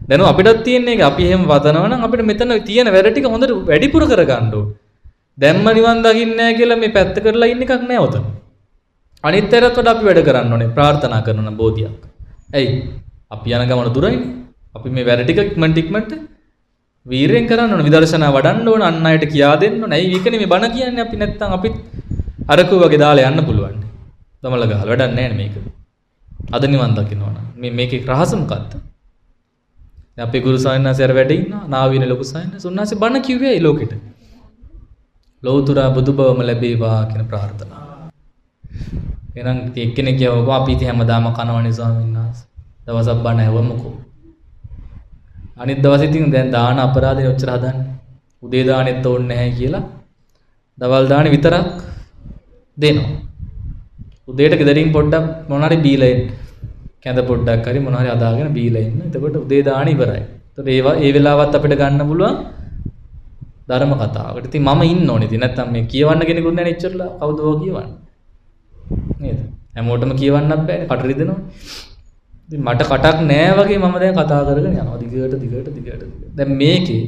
දැන් අපිටත් තියෙන්නේ ඒක අපි එහෙම වදනවා නම් අපිට මෙතන තියෙන වැඩ ටික හොඳට වැඩිපුර කරගන්න ඕනේ. දැම්ම නිවන් දකින්නේ නැහැ කියලා මේ පැත්ත කරලා ඉන්න එකක් නෑ උතන. අනිත් අයටත් වඩා අපි වැඩ කරන්න ඕනේ ප්‍රාර්ථනා කරන බෝධියක්. ඇයි? අපි යන ගමන දුරයිනේ. අපි මේ වැඩ ටික ඉක්මනට ඉක්මනට වීරයෙන් කරන්න ඕනේ. විදර්ශනා වඩන්න ඕනේ. අන් අයට කියා දෙන්න ඕනේ. ඇයි ඒකනේ මේ බණ කියන්නේ අපි නැත්තම් අපිත් අරකු වගේ දාලා යන්න පුළුවන්. දමල ගහලා වැඩක් නැහැ මේක. අද නිවන් දකින්නවනම් මේ මේකේ රහස මොකක්ද? දැන් අපේ ගුරු සායනස අර වැඩ ඉන්නවා. නාවින ලොකු සායනස උන්වහන්සේ බණ කිව්වේ ඒ ලෝකෙට. ලෞතුරා බුදුබවම ලැබේවා කියන ප්‍රාර්ථනාව. එහෙනම් එක්කෙනෙක් කියවුවා අපි ඉතින් හැමදාම කනවනේ ස්වාමීන් වහන්සේ. දවසක් බණ ඇහුවමකෝ. අනිත් දවසේ ඉතින් දැන් දාන අපරාධේ ඔච්චර හදන්නේ. උදේ දානෙත් ඕනේ නැහැ කියලා. දවල් දානේ විතරක් දෙනවා. උදේට ගෙදරින් පොඩ්ඩක් මොනාරි බීලා එන්න. කැඳ පොඩ්ඩක් හරි මොනාරි අදාගෙන බීලා එන්න. එතකොට උදේ දාන ඉවරයි. එතකොට ඒවා ඒ වෙලාවත් අපිට ගන්න පුළුවන් ධර්ම කතාවකට. ඉතින් මම ඉන්න ඕනේ. ඉතින් නැත්තම් මේ කියවන්න කෙනෙකුත් නැහැ ඉච්චරලා කවුද ඔය කියවන්නේ? නේද? හැමෝටම කියවන්නත් බෑනේ. කට රිදෙනවා. ඉතින් මට කටක් නෑ වගේ මම දැන් කතා කරගෙන යනවා. දිගට දිගට දිගට දිගට. දැන් මේකේ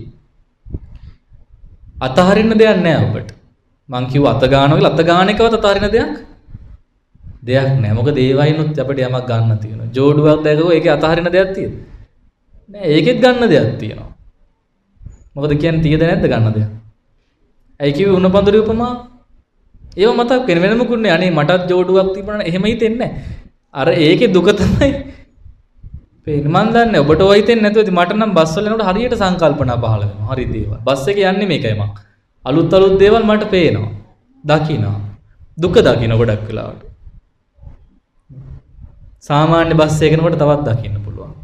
අතහරින්න දෙයක් නෑ ඔබට. මං කිව්ව අත ගන්නවා කියලා අත ගන්න එකවත් අතහරින්න දෙයක් දෙයක් නෑ. මොකද ඒ වයින්ොත් අපිට යමක් ගන්න තියෙනවා. ජෝඩුවක් දැකගෝ ඒකේ අතහරින්න දෙයක් තියෙනවා. නෑ ඒකෙත් ගන්න දෙයක් තියෙනවා. මොකද කියන්නේ තියෙද නැද්ද ගන්න දෙයක්? ඇයි කිව්වේ උණ පඳුරේ උපමා? ඒව මතක් වෙන වෙන මොකුත් නේ. අනේ මටත් ජෝඩුවක් තිබුණා එහෙම හිතෙන්නේ නෑ. අර ඒකේ දුක තමයි පේන්නේ. මන් දන්නේ ඔබට ඔය හිතෙන්නේ නැතුව ඉතින් මට නම් බස් වල යනකොට හරියට සංකල්පනා පහළ වෙනවා. හරි දේවල්. බස් එකේ යන්නේ මේකයි මං. අලුත් අලුත් දේවල් මට පේනවා. දකින්නවා. දුක දකින්න ගොඩක් වෙලාවට. සාමාන්‍ය බස් එකනකොට තවත් දකින්න පුළුවන්.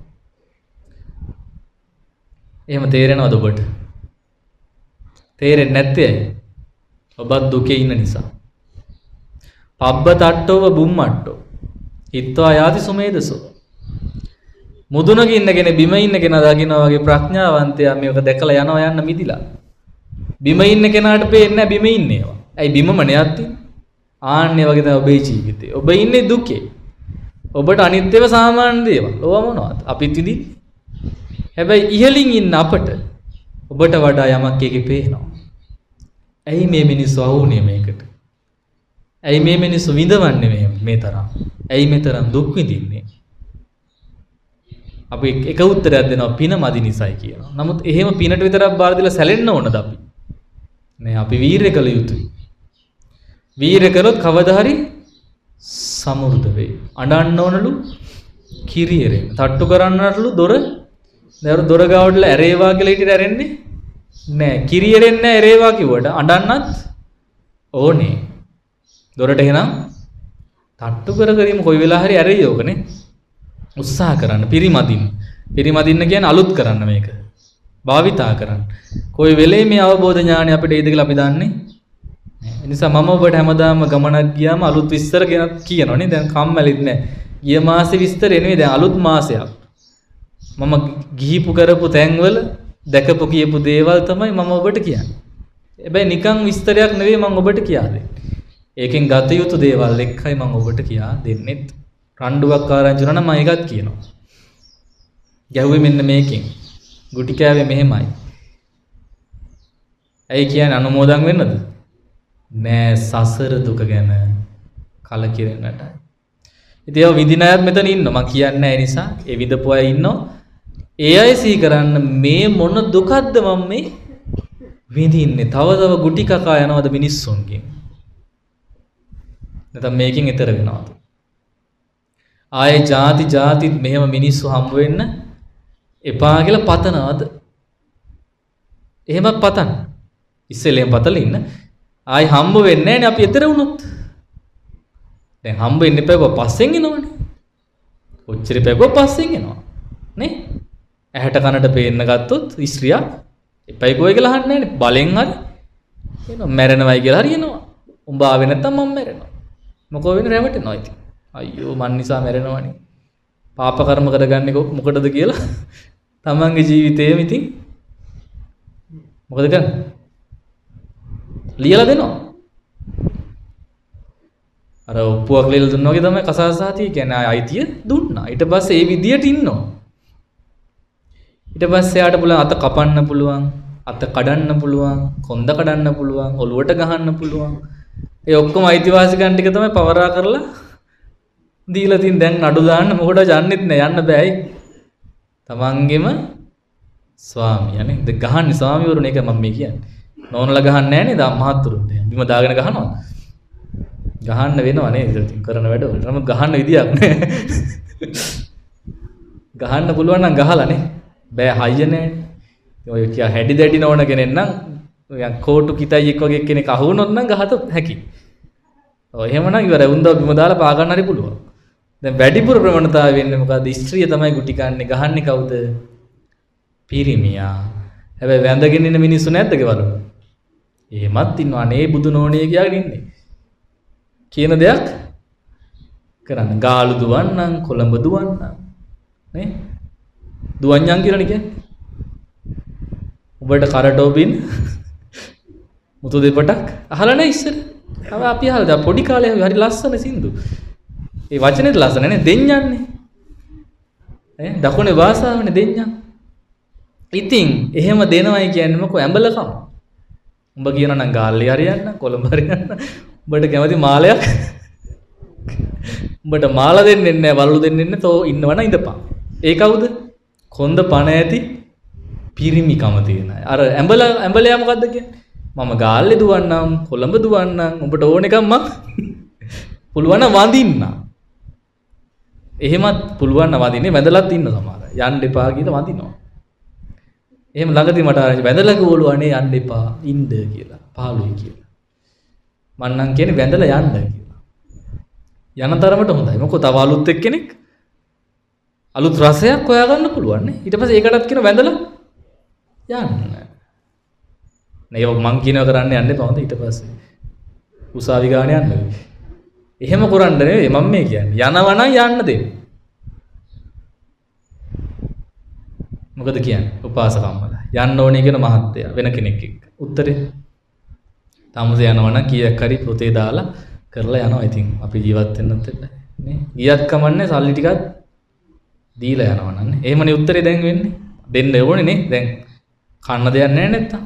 එහෙම තේරෙනවද ඔබට? තේරෙන්නේ නැත්තේ ඔබත් දුකේ ඉන්න නිසා. පබ්බ තට්ටෝව බුම්මට්ටෝ. හිත්වා යාති සුමේදසෝ. මුදුනක ඉන්නගෙන බිම ඉන්න කෙනා දකින්නවා වගේ ප්‍රඥාවන්තයා මේක දැකලා යනවා යන්න මිදිලා. බිම ඉන්න කෙනාට පේන්නේ නැහැ බිම ඉන්නේවා. ඇයි බිමම නැයත් ආන්නේ වගේ තමයි ඔබේ ජීවිතේ. ඔබ ඉන්නේ දුකේ. ඔබට අනිත් ඒවා සාමාන්‍ය දේවල්. ඕවා මොනවද? අපිත් විඳින්නේ. හැබැයි ඉහලින් ඉන්න අපට ඔබට වඩා යමක් එකේ පේනවා. ඇයි මේ මිනිස්සු අහුනේ මේකට? ඇයි මේ මිනිස්සු විඳවන්නේ මේ මේ තරම්? ඇයි මේ තරම් දුක් විඳින්නේ? අපි එක උත්තරයක් දෙනවා පින මදි නිසායි කියනවා. නමුත් එහෙම පිනට විතරක් බාර දීලා සැලෙන්න ඕනද අපි? නෑ අපි වීරය කළ යුතුයි. වීරය කළොත් කවදා හරි සමෘද්ධ වෙයි. අඬන්න ඕනලු කිරියරේ. තට්ටු කරන්නටලු දොර දොර දොර ගාවටල ඇරේවා කියලා හිටියට ඇරෙන්නේ නෑ. කිරියරෙන්නේ නෑ ඇරේවා කිව්වට අඬන්නත් ඕනේ. දොරට එහෙනම් තට්ටු කර කරීම කොයි වෙලාව හරි ඇරෙයි ඕකනේ. උත්සාහ කරන්න පිරිමදින්න. පිරිමදින්න කියන්නේ අලුත් කරන්න මේක. භාවිතා කරන්න. කොයි වෙලේ මේ අවබෝධ ඥානය අපිට එයිද කියලා අපි දන්නේ නැහැ. ඒ නිසා මම ඔබට හැමදාම ගමනක් ගියාම අලුත් විස්තර ගැන කියනවනේ. දැන් කම්මැලිත් නැහැ. ගිය මාසේ විස්තර නෙවෙයි දැන් අලුත් මාසයක්. මම ගිහිපු කරපු තැන්වල දැකපු කියපු දේවල් තමයි මම ඔබට කියන්නේ. හැබැයි නිකන් විස්තරයක් නෙවෙයි මම ඔබට කියා දෙන්නේ. ඒකෙන් ගත යුතු දේවල් එක්කයි මම ඔබට කියා දෙන්නේ. රණ්ඩුවක් ආරංචි වුණා නම් මම ඒකත් කියනවා. ගැහුවේ මෙන්න මේකෙන්. ගුටි කෑවේ මෙහෙමයි. ඇයි කියන්නේ අනුමෝදන් වෙන්නද? නෑ සසර දුක ගැන කලකිරෙන්නට. ඉතින් ඒව විඳින අයත් මෙතන ඉන්නවා. මම කියන්නේ ඒ නිසා ඒ විඳපු අය ඉන්නවා. ඒ අය සිහි කරන්න මේ මොන දුකක්ද මම මේ විඳින්නේ. තව තව ගුටි කකා යනවද මිනිස්සුන්ගෙන්. නැත්නම් මේකෙන් ඈතර වෙනවද? ආයේ ಜಾති ಜಾතිත් මෙහෙම මිනිස්සු හම්බ වෙන්න එපා කියලා පතනවද? එහෙමත් පතන්න. ඉස්සෙල්ලෙන් පතලා ඉන්න. ආයේ හම්බ වෙන්නේ නැහැ නේ අපි ඈතර වුණොත්. දැන් හම්බ වෙන්න එපා පස්සෙන් එනවනේ. ඔච්චර එපා පස්සෙන් එනවා. නේ? ඇහැට කනට පේන්න ගත්තොත් ස්ත්‍රියක් එපයි කොයි කියලා අහන්නේ නැහැ නේ. බලෙන් හරි එනවා මැරෙනවයි කියලා හරි එනවා. උඹ ආවේ නැත්තම් මම මැරෙනවා. මොකෝ වෙන්නේ රැවටෙනවා ඉතින්. අයියෝ මන් නිසා මැරෙනවනේ. පාප කර්ම කරගන්නේ මොකටද කියලා තමන්ගේ ජීවිතේම ඉතින් මොකද කරන්නේ? ලියලා දෙනවා. අර ඔප්පුවක් ලියලා දුන්නා වගේ තමයි කසාසාතිය කියන්නේ අයිතිය දුන්නා. ඊට පස්සේ ඒ විදියට ඉන්නවා. ඊට පස්සේ යාට පුළුවන් අත කපන්න පුළුවන්, අත කඩන්න පුළුවන්, කොන්ද කඩන්න පුළුවන්, ඔලුවට ගහන්න පුළුවන්. ඒ ඔක්කොම අයිතිවාසිකම් ටික තමයි පවරා කරලා දීලා තින් දැන් නඩු දාන්න මොකටද යන්නෙත් නෑ, යන්න බෑයි. තමන්ගෙම ස්වාමියානේ ද ගහන්නේ ස්වාමිවරුනේ. ඒක මම මේ කියන්නේ. නෝනලා ගහන්නේ නෑනේ දා මහත්තුරුන්. බිම දාගෙන ගහනවා. ගහන්න වෙනවා නේද? ඉතින් කරන වැඩ වලට. නමුත් ගහන්න විදියක් නෑ. ගහන්න පුළුවන් නම් ගහලානේ. බෑ හයිය නෑනේ. ඔය කිය හැඩි දැඩි නෝන කෙනෙක් නම් ඔය කෝටු කිතයියෙක් වගේ කෙනෙක් අහු වුණොත් නම් ගහත හැකි. ඔය එහෙමනම් ඉවරයි. උන්දව බිම දාලා පා ගන්න හරි පුළුවන්. දැන් වැඩිපුර ප්‍රවණතාවය වෙන්නේ මොකද්ද? ස්ත්‍රිය තමයි ගුටි කන්නේ. ගහන්නේ කවුද? පිරිමියා. හැබැයි වැඳගෙන ඉන්න මිනිස්සු නැද්ද ගෙවල? එහෙමත් ඉන්නවා. අනේ බුදු නෝනිය කියාගෙන ඉන්නේ. කියන දෙයක් කරන්න. ගාලු දුවන්නම්, කොළඹ දුවන්නම්. නේ? දුවන්යන් කියලානේ කියන්නේ. ඔබට කරටෝබින් මුතු දෙපටක් අහලා නැහැ ඉස්සර. අව අපි අහලා පොඩි කාලේ හරි ලස්සන සින්දු. ඒ වචනේත් ලස්සන නේ දෙඤ්ඤන්නේ. ඈ දකුණේ භාෂාවනේ දෙඤ්ඤා. ඉතින් එහෙම දෙනවයි කියන්නේ මොකෝ ඇඹලකම. උඹ කියනවා නම් ගාල්ලේ හරියන්න, කොළඹ හරියන්න. උඹට කැමති මාලයක්. උඹට මාල දෙන්නේ නැහැ, වලලු දෙන්නේ නැහැ. තෝ ඉන්නවනම් ඉඳපන්. ඒ කවුද? කොන්ද පණ ඇති පිරිමිකම තියෙන අය. අර ඇඹල ඇඹලයා මොකද්ද කියන්නේ? මම ගාල්ලේ දුවන්නම්, කොළඹ දුවන්නම්. උඹට ඕන එකක් මම පුළුවන් නම් වඳින්න. එහෙමත් පුළුවන් නම් වඳින්නේ වැඳලත් ඉන්න සමහර අය. යන්න එපා කියලා වඳිනවා. එහෙම ළඟදී මට ආරංචි වැඳලා ගෝලු අනේ යන්න එපා ඉන්න කියලා. පහළුයි කියලා. මං නම් කියන්නේ වැඳලා යන්න කියලා. යන තරමට හොඳයි. මොකද තව අලුත් එක්කෙනෙක් අලුත් රසයක් හොයාගන්න පුළුවන් නේ. ඊට පස්සේ ඒකටත් කියන වැඳලා යන්න. නේ මං කියනවා කරන්න යන්න එපා. හොඳ ඊට පස්සේ උසාවි ගාන යන්න. එහෙම කරන්න නෙවෙයි මම මේ කියන්නේ. යනවා නම් යන්න දෙන්න. මොකද කියන්නේ? උපාසකම්මල. යන්න ඕනේ කියන මහත්තයා වෙන කෙනෙක් එක්ක. උත්තරේ. තමස යනවා නම් කීයක් හරි පොතේ දාලා කරලා යනවා. ඉතින් අපි ජීවත් වෙන්නත් නේ. ගියත් කමන්නේ සල්ලි ටිකක් දීලා යනවා නන්නේ. එහෙමනේ උත්තරේ දැන් වෙන්නේ. දෙන්න ඕනේ නේ. දැන් කන්න දෙයක් නැහැ නැත්තම්.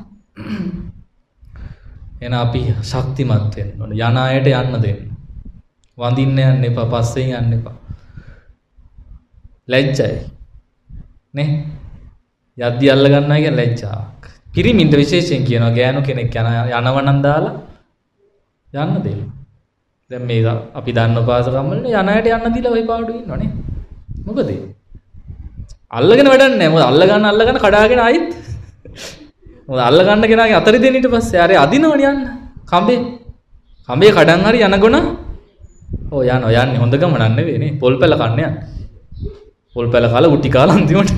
එහෙනම් අපි ශක්තිමත් වෙන්න ඕනේ. යන අයට යන්න දෙන්න. වඳින්න යන්න එපා, පස්සෙන් යන්න එපා. ලැජ්ජයි. නේ? යද්දි අල්ල ගන්නවා කියන ලැජ්ජාවක්. පිරිමින්ට විශේෂයෙන් කියනවා ගෑනු කෙනෙක් යන යනවනම් දාලා යන්න දෙන්න. දැන් මේ අපි දන්න පාසකම් වල යන අයට යන්න දීලා ඔය පාඩු ඉන්නවනේ. මොකද? අල්ලගෙන වැඩක් නැහැ. මොකද අල්ල ගන්න අල්ල ගන්න කඩාගෙන ආයිත් මොකද අල්ල ගන්න කෙනාගේ අතරි දෙන්න ඊට පස්සේ ආරේ අදිනවනේ යන්න. කඹේ. කඹේ කඩන් හරි යනගොන ඔව් යනවා යන්නේ හොඳ ගමනක් නෙවෙයි නේ. පොල් පැල කන්න යන්නේ. පොල් පැල කාලා උටි කාලා අන්තිමට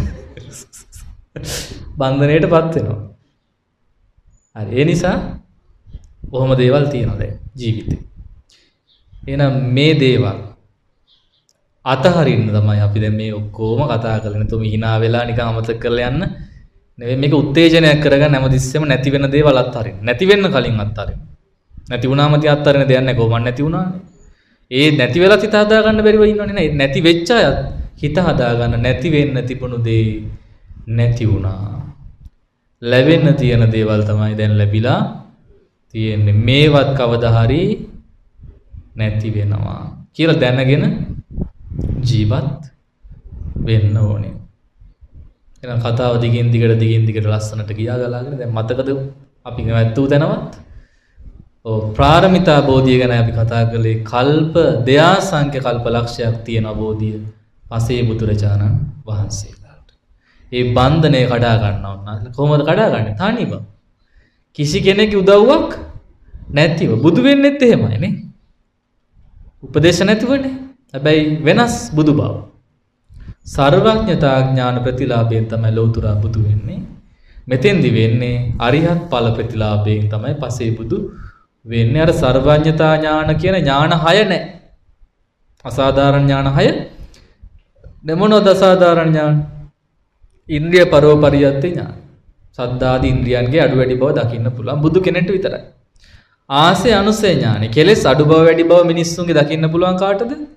බන්ධනයටපත් වෙනවා. හරි ඒ නිසා කොහොම දේවල් තියෙනවා දැන් ජීවිතේ. එහෙනම් මේ දේවල් අතහරින්න තමයි අපි දැන් මේ ඔක්කොම කතා කරන්නේ. තුමි hina වෙලා නිකන් අමතක කරලා යන්න නෙවෙයි මේක උත්තේජනයක් කරගන්න හැමතිස්සෙම නැති වෙන දේවල් අත්හරින්න. නැති වෙන්න කලින් අත්හරින්න. නැති වුණාම තිය අත්හරින්න දෙයක් නැහැ. කොහොමද නැති වුණානේ. ඒ නැති වෙලා හිත හදා ගන්න බැරිව ඉන්නවනේ නේද? නැති වෙච්ච අයත් හිත හදා ගන්න නැති වෙන්න තිබුණු දේ නැති වුණා. ලැබෙන්න තියෙන දේවල් තමයි දැන් ලැබිලා තියෙන්නේ. මේවත් කවදා හරි නැති වෙනවා කියලා දැනගෙන ජීවත් වෙන්න ඕනේ. එහෙනම් කතාව දිගින් දිගට දිගින් දිගට ලස්සනට ගියා ගලාගෙන දැන් මතකද අපි නැවැත්වූ තැනවත්? ඔව් ප්‍රාරමිතා බෝධිය ගැන අපි කතා කළේ කල්ප දෙආසංඛ්‍ය කල්ප ලක්ෂයක් තියෙන බෝධිය පසේ බුදුරජාණන් වහන්සේලාට. ඒ බන්ධනය කඩා ගන්නවා. කොහොමද කඩාගන්නේ? තනිව. කිසි කෙනෙකුගේ උදව්වක් නැතිව බුදු වෙන්නෙත් එහෙමයි නේ. උපදේශ නැතිවනේ. හැබැයි වෙනස් බුදු බව. සර්වඥතා ඥාන ප්‍රතිලාභයෙන් තමයි ලෞතර බුදු වෙන්නේ. මෙතෙන්දි වෙන්නේ අරිහත් ඵල ප්‍රතිලාභයෙන් තමයි පසේ බුදු වෙන්නේ. අර සර්වඥතා ඥාන කියන ඥාන හය නැහැ. අසාධාරණ ඥාන හය දෙමොනොද අසාධාරණ ඥාන? ඉන්ද්‍රිය පරෝපරියත්ති ඥාන. සද්ධාදී ඉන්ද්‍රියන්ගේ අඩු වැඩි බව දකින්න පුළුවන් බුදු කෙනෙක්ට විතරයි. ආසේ අනුසේ ඥානෙ කෙලෙස් අඩු බව වැඩි බව මිනිස්සුන්ගේ දකින්න පුළුවන් කාටද?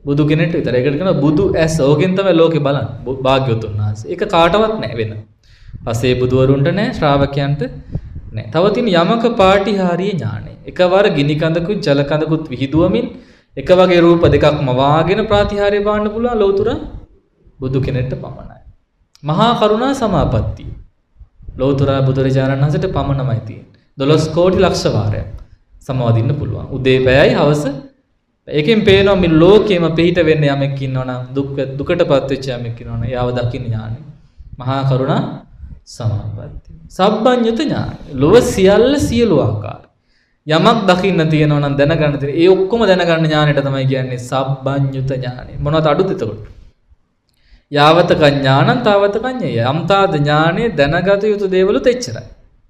බුදු කෙනෙක්ට විතර. ඒකට කියනවා බුදු ඇස්. ඕකෙන් තමයි ලෝකේ බලන්නේ. භාග්‍යවතුන් වහන්සේ. ඒක කාටවත් නැහැ වෙන. පසේ බුදුවරුන්ට නැහැ, ශ්‍රාවකයන්ට නැහැ. තව තියෙන යමක පාටිහාරීය ඥානය. එකවර ගිනි කඳකුත් ජල කඳකුත් විහිදුවමින් එක වගේ රූප දෙකක්ම වාගෙන ප්‍රාතිහාර්ය බාන්න පුළුවන් ලෞතර බුදු කෙනෙක්ට පමණයි. මහා කරුණා සමාපත්තිය. ලෞතර බුදුරජාණන් වහන්සේට පමණමයි තියෙන්නේ. දොළොස් කෝටි ලක්ෂ වාරයක් සමවදින්න පුළුවන්. උදේ පැයයි හවස. ඒකෙන් පේනවා මේ ලෝකෙම පිහිට වෙන්න යමෙක් ඉන්නවනම් දුක් දුකටපත් වෙච්ච යමෙක් ඉන්නවනම් යාව දකින්න ඥානෙ. මහා කරුණා සමාපත්තිය. සබ්බඤ්ඤුත ඥාන. ලොව සියල්ල සියලු ආකාර. යමක් දකින්න තියෙනවා නම් දැනගන්න තියෙන. ඒ ඔක්කොම දැනගන්න ඥානෙට තමයි කියන්නේ සබ්බඤ්ඤුත ඥානෙ. මොනවද අඩුද එතකොට? යාවතක ඥානං තාවතක ඤ්ඤය. යම්තාද ඥානෙ දැනගත යුතු දේවලුත් එච්චරයි.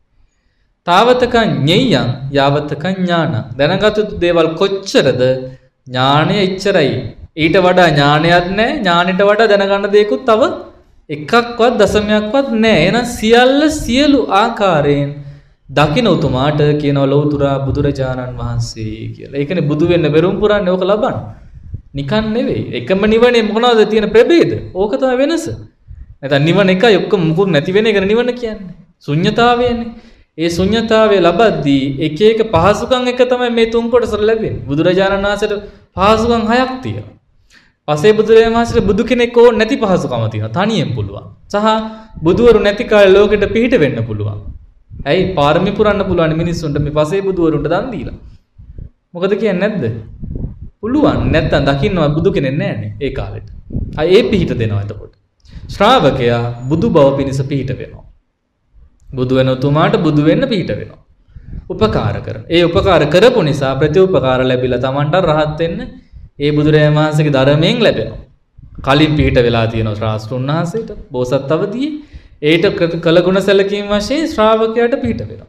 තාවතක ඤ්ඤයං යාවතක ඥානං. දැනගත යුතු දේවල් කොච්චරද ඥානෙ එච්චරයි. ඊට වඩා ඥානයක් නැහැ. ඥානෙට වඩා දැනගන්න දෙයක්වත් තව එකක්වත් දශමයක්වත් නැහැ. එහෙනම් සියල්ල සියලු ආකාරයෙන් දකින්න උතුමාට කියනවා ලෞතර බුදුරජාණන් වහන්සේ කියලා. ඒකනේ බුදු වෙන්න බැරුම් පුරන්නේ ඕක ලබන්න. නිකන් නෙවෙයි. එකම නිවනේ මොනවද තියෙන ප්‍රභේද? ඕක තමයි වෙනස. නැත්නම් නිවන එකයි ඔක්කොම මුකුත් නැති වෙන එක නිවන කියන්නේ. ශුන්්‍යතාවයනේ. ඒ ශුන්්‍යතාවය ලබද්දී එක එක පහසුකම් එක තමයි මේ තුන් කොටසට ලැබෙන්නේ. බුදුරජාණන් වහන්සේට පහසුකම් හයක් තියෙනවා. පසේ බුදුරජාණන් වහන්සේට බුදු කෙනෙක් ඕන නැති පහසුකම තියෙනවා. තනියෙන් පුළුවන්. සහ බුදුවරු නැති කාලේ ලෝකෙට පිහිට වෙන්න පුළුවන්. ඇයි පාරමී පුරන්න පුළුවන් මිනිස්සුන්ට මේ පසේ බුදුවරුන්ට දන් දීලා. මොකද කියන්නේ නැද්ද? පුළුවන්. නැත්තම් දකින්නවා බුදු කෙනෙක් නැහැනේ ඒ කාලෙට. අය ඒ පිහිට දෙනවා එතකොට. ශ්‍රාවකයා බුදු බව පිණිස පිහිට වෙනවා. බුදු වෙන උතුමාට බුදු වෙන්න පිහිට වෙනවා. උපකාර කරන. ඒ උපකාර කරපු නිසා ප්‍රතිඋපකාර ලැබිලා Tamanට රහත් වෙන්න ඒ බුදුරජාණන් වහන්සේගේ ධර්මයෙන් ලැබෙනවා. කලින් පිහිට වෙලා තියෙනවා ශාස්ත්‍රුන් වහන්සේට බෝසත් අවදියේ ඒට කළ ගුණ සැලකීම් වශයෙන් ශ්‍රාවකයාට පිහිට වෙනවා.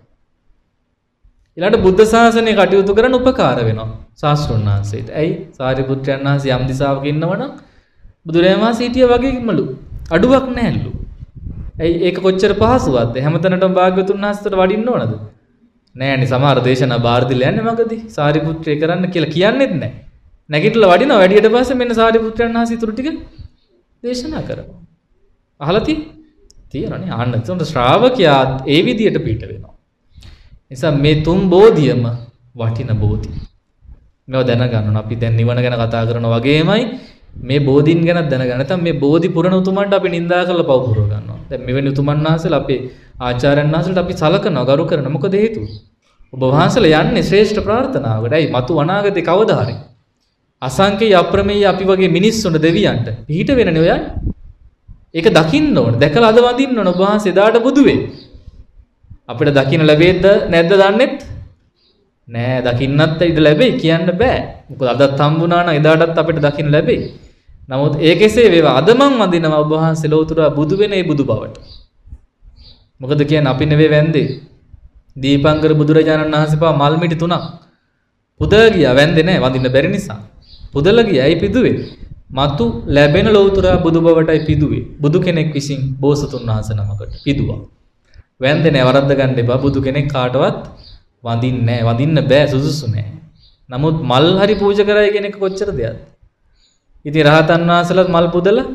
ඊළඟට බුද්ධ ශාසනය කටයුතු කරන උපකාර වෙනවා ශාස්ත්‍රුන් වහන්සේට. ඇයි? සාරිපුත්‍රයන් වහන්සේ යම් දිසාවක ඉන්නවනම් බුදුරජාණන් වහන්සේ හිටිය වගේමලු. අඩුවක් නැහැලු. ඇයි ඒක කොච්චර පහසුවක්ද? හැමතැනටම භාග්‍යවතුන් වහන්සේට වඩින්න ඕනද? නෑනේ. සමහර දේශනා බාර දීලා යන්නේ මගදී. සාරිපුත්‍රය කරන්න කියලා කියන්නේත් නැහැ. නැගිටලා වඩිනවා. වැඩියට පස්සේ මෙන්න සාරිපුත්‍රයන් වහන්සේ ඊටු ටික දේශනා කරනවා. අහලා තියෙන්නේ තියෙනනේ. ආන්න එතකොට ශ්‍රාවකයා ඒ විදියට පිට වෙනවා. නිසා මේ තුන් බෝධියම වටින බෝධි. මේව දැනගන්න අපි දැන් නිවන ගැන කතා කරනවා වගේමයි මේ බෝධින් ගැන දැනගන්න. නැත්නම් මේ බෝධි පුරණ උතුමන්ට අපි නිඳා කරලා පව පුරව ගන්නවා. දැන් මෙවැනි උතුමන් වහන්සේලා අපේ ආචාර්යයන් වහන්සේලාට අපි සලකනවා, ගරු කරනවා. මොකද හේතුව? ඔබ වහන්සේලා යන්නේ ශ්‍රේෂ්ඨ ප්‍රාර්ථනාවකට. ඇයි? මතු අනාගතේ කවදා හරි අසංකේය අප්‍රමේය අපි වගේ මිනිස්සුන්ට දෙවියන්ට පිහිට වෙනනේ ඔයන්නේ. ඒක දකින්න ඕන. දැකලා අද වඳින්න ඕන. ඔබ වහන්සේ එදාට බුදු වෙයි. අපිට දකින්න ලැබෙයිද නැද්ද දන්නෙත් නෑ. දකින්නත් ඉඩ ලැබෙයි කියන්න බෑ. මොකද අදත් හම්බුණා නම් එදාටත් අපිට දකින්න ලැබෙයි. නමුත් ඒ කෙසේ වේවා අද මං වඳිනවා ඔබ වහන්සේ ලෞතර බුදු වෙන ඒ බුදු බවට. මොකද කියන්නේ අපි නෙවෙයි වැන්දේ. දීපංකර බුදුරජාණන් වහන්සේ පවා මල් මිටි තුනක් පුදලා ගියා. වැන්දේ නෑ වඳින්න බැරි නිසා. පුදලා ගියා. ඇයි පිදුවේ? මතු ලැබෙන ලෞතර බුදු බවටයි පිදුවේ. බුදු කෙනෙක් විසින් බෝසතුන් වහන්සේ නමකට පිදුවා. වැන්දේ නෑ. වරද්ද ගන්න එපා. බුදු කෙනෙක් කාටවත් වඳින්නේ නෑ. වඳින්න බෑ. සුදුසු නෑ. නමුත් මල් හරි පූජා කරයි කියන එක කොච්චර දෙයක්ද? ඉතින් රහතන් වහන්සේලාත් මල් පුදලා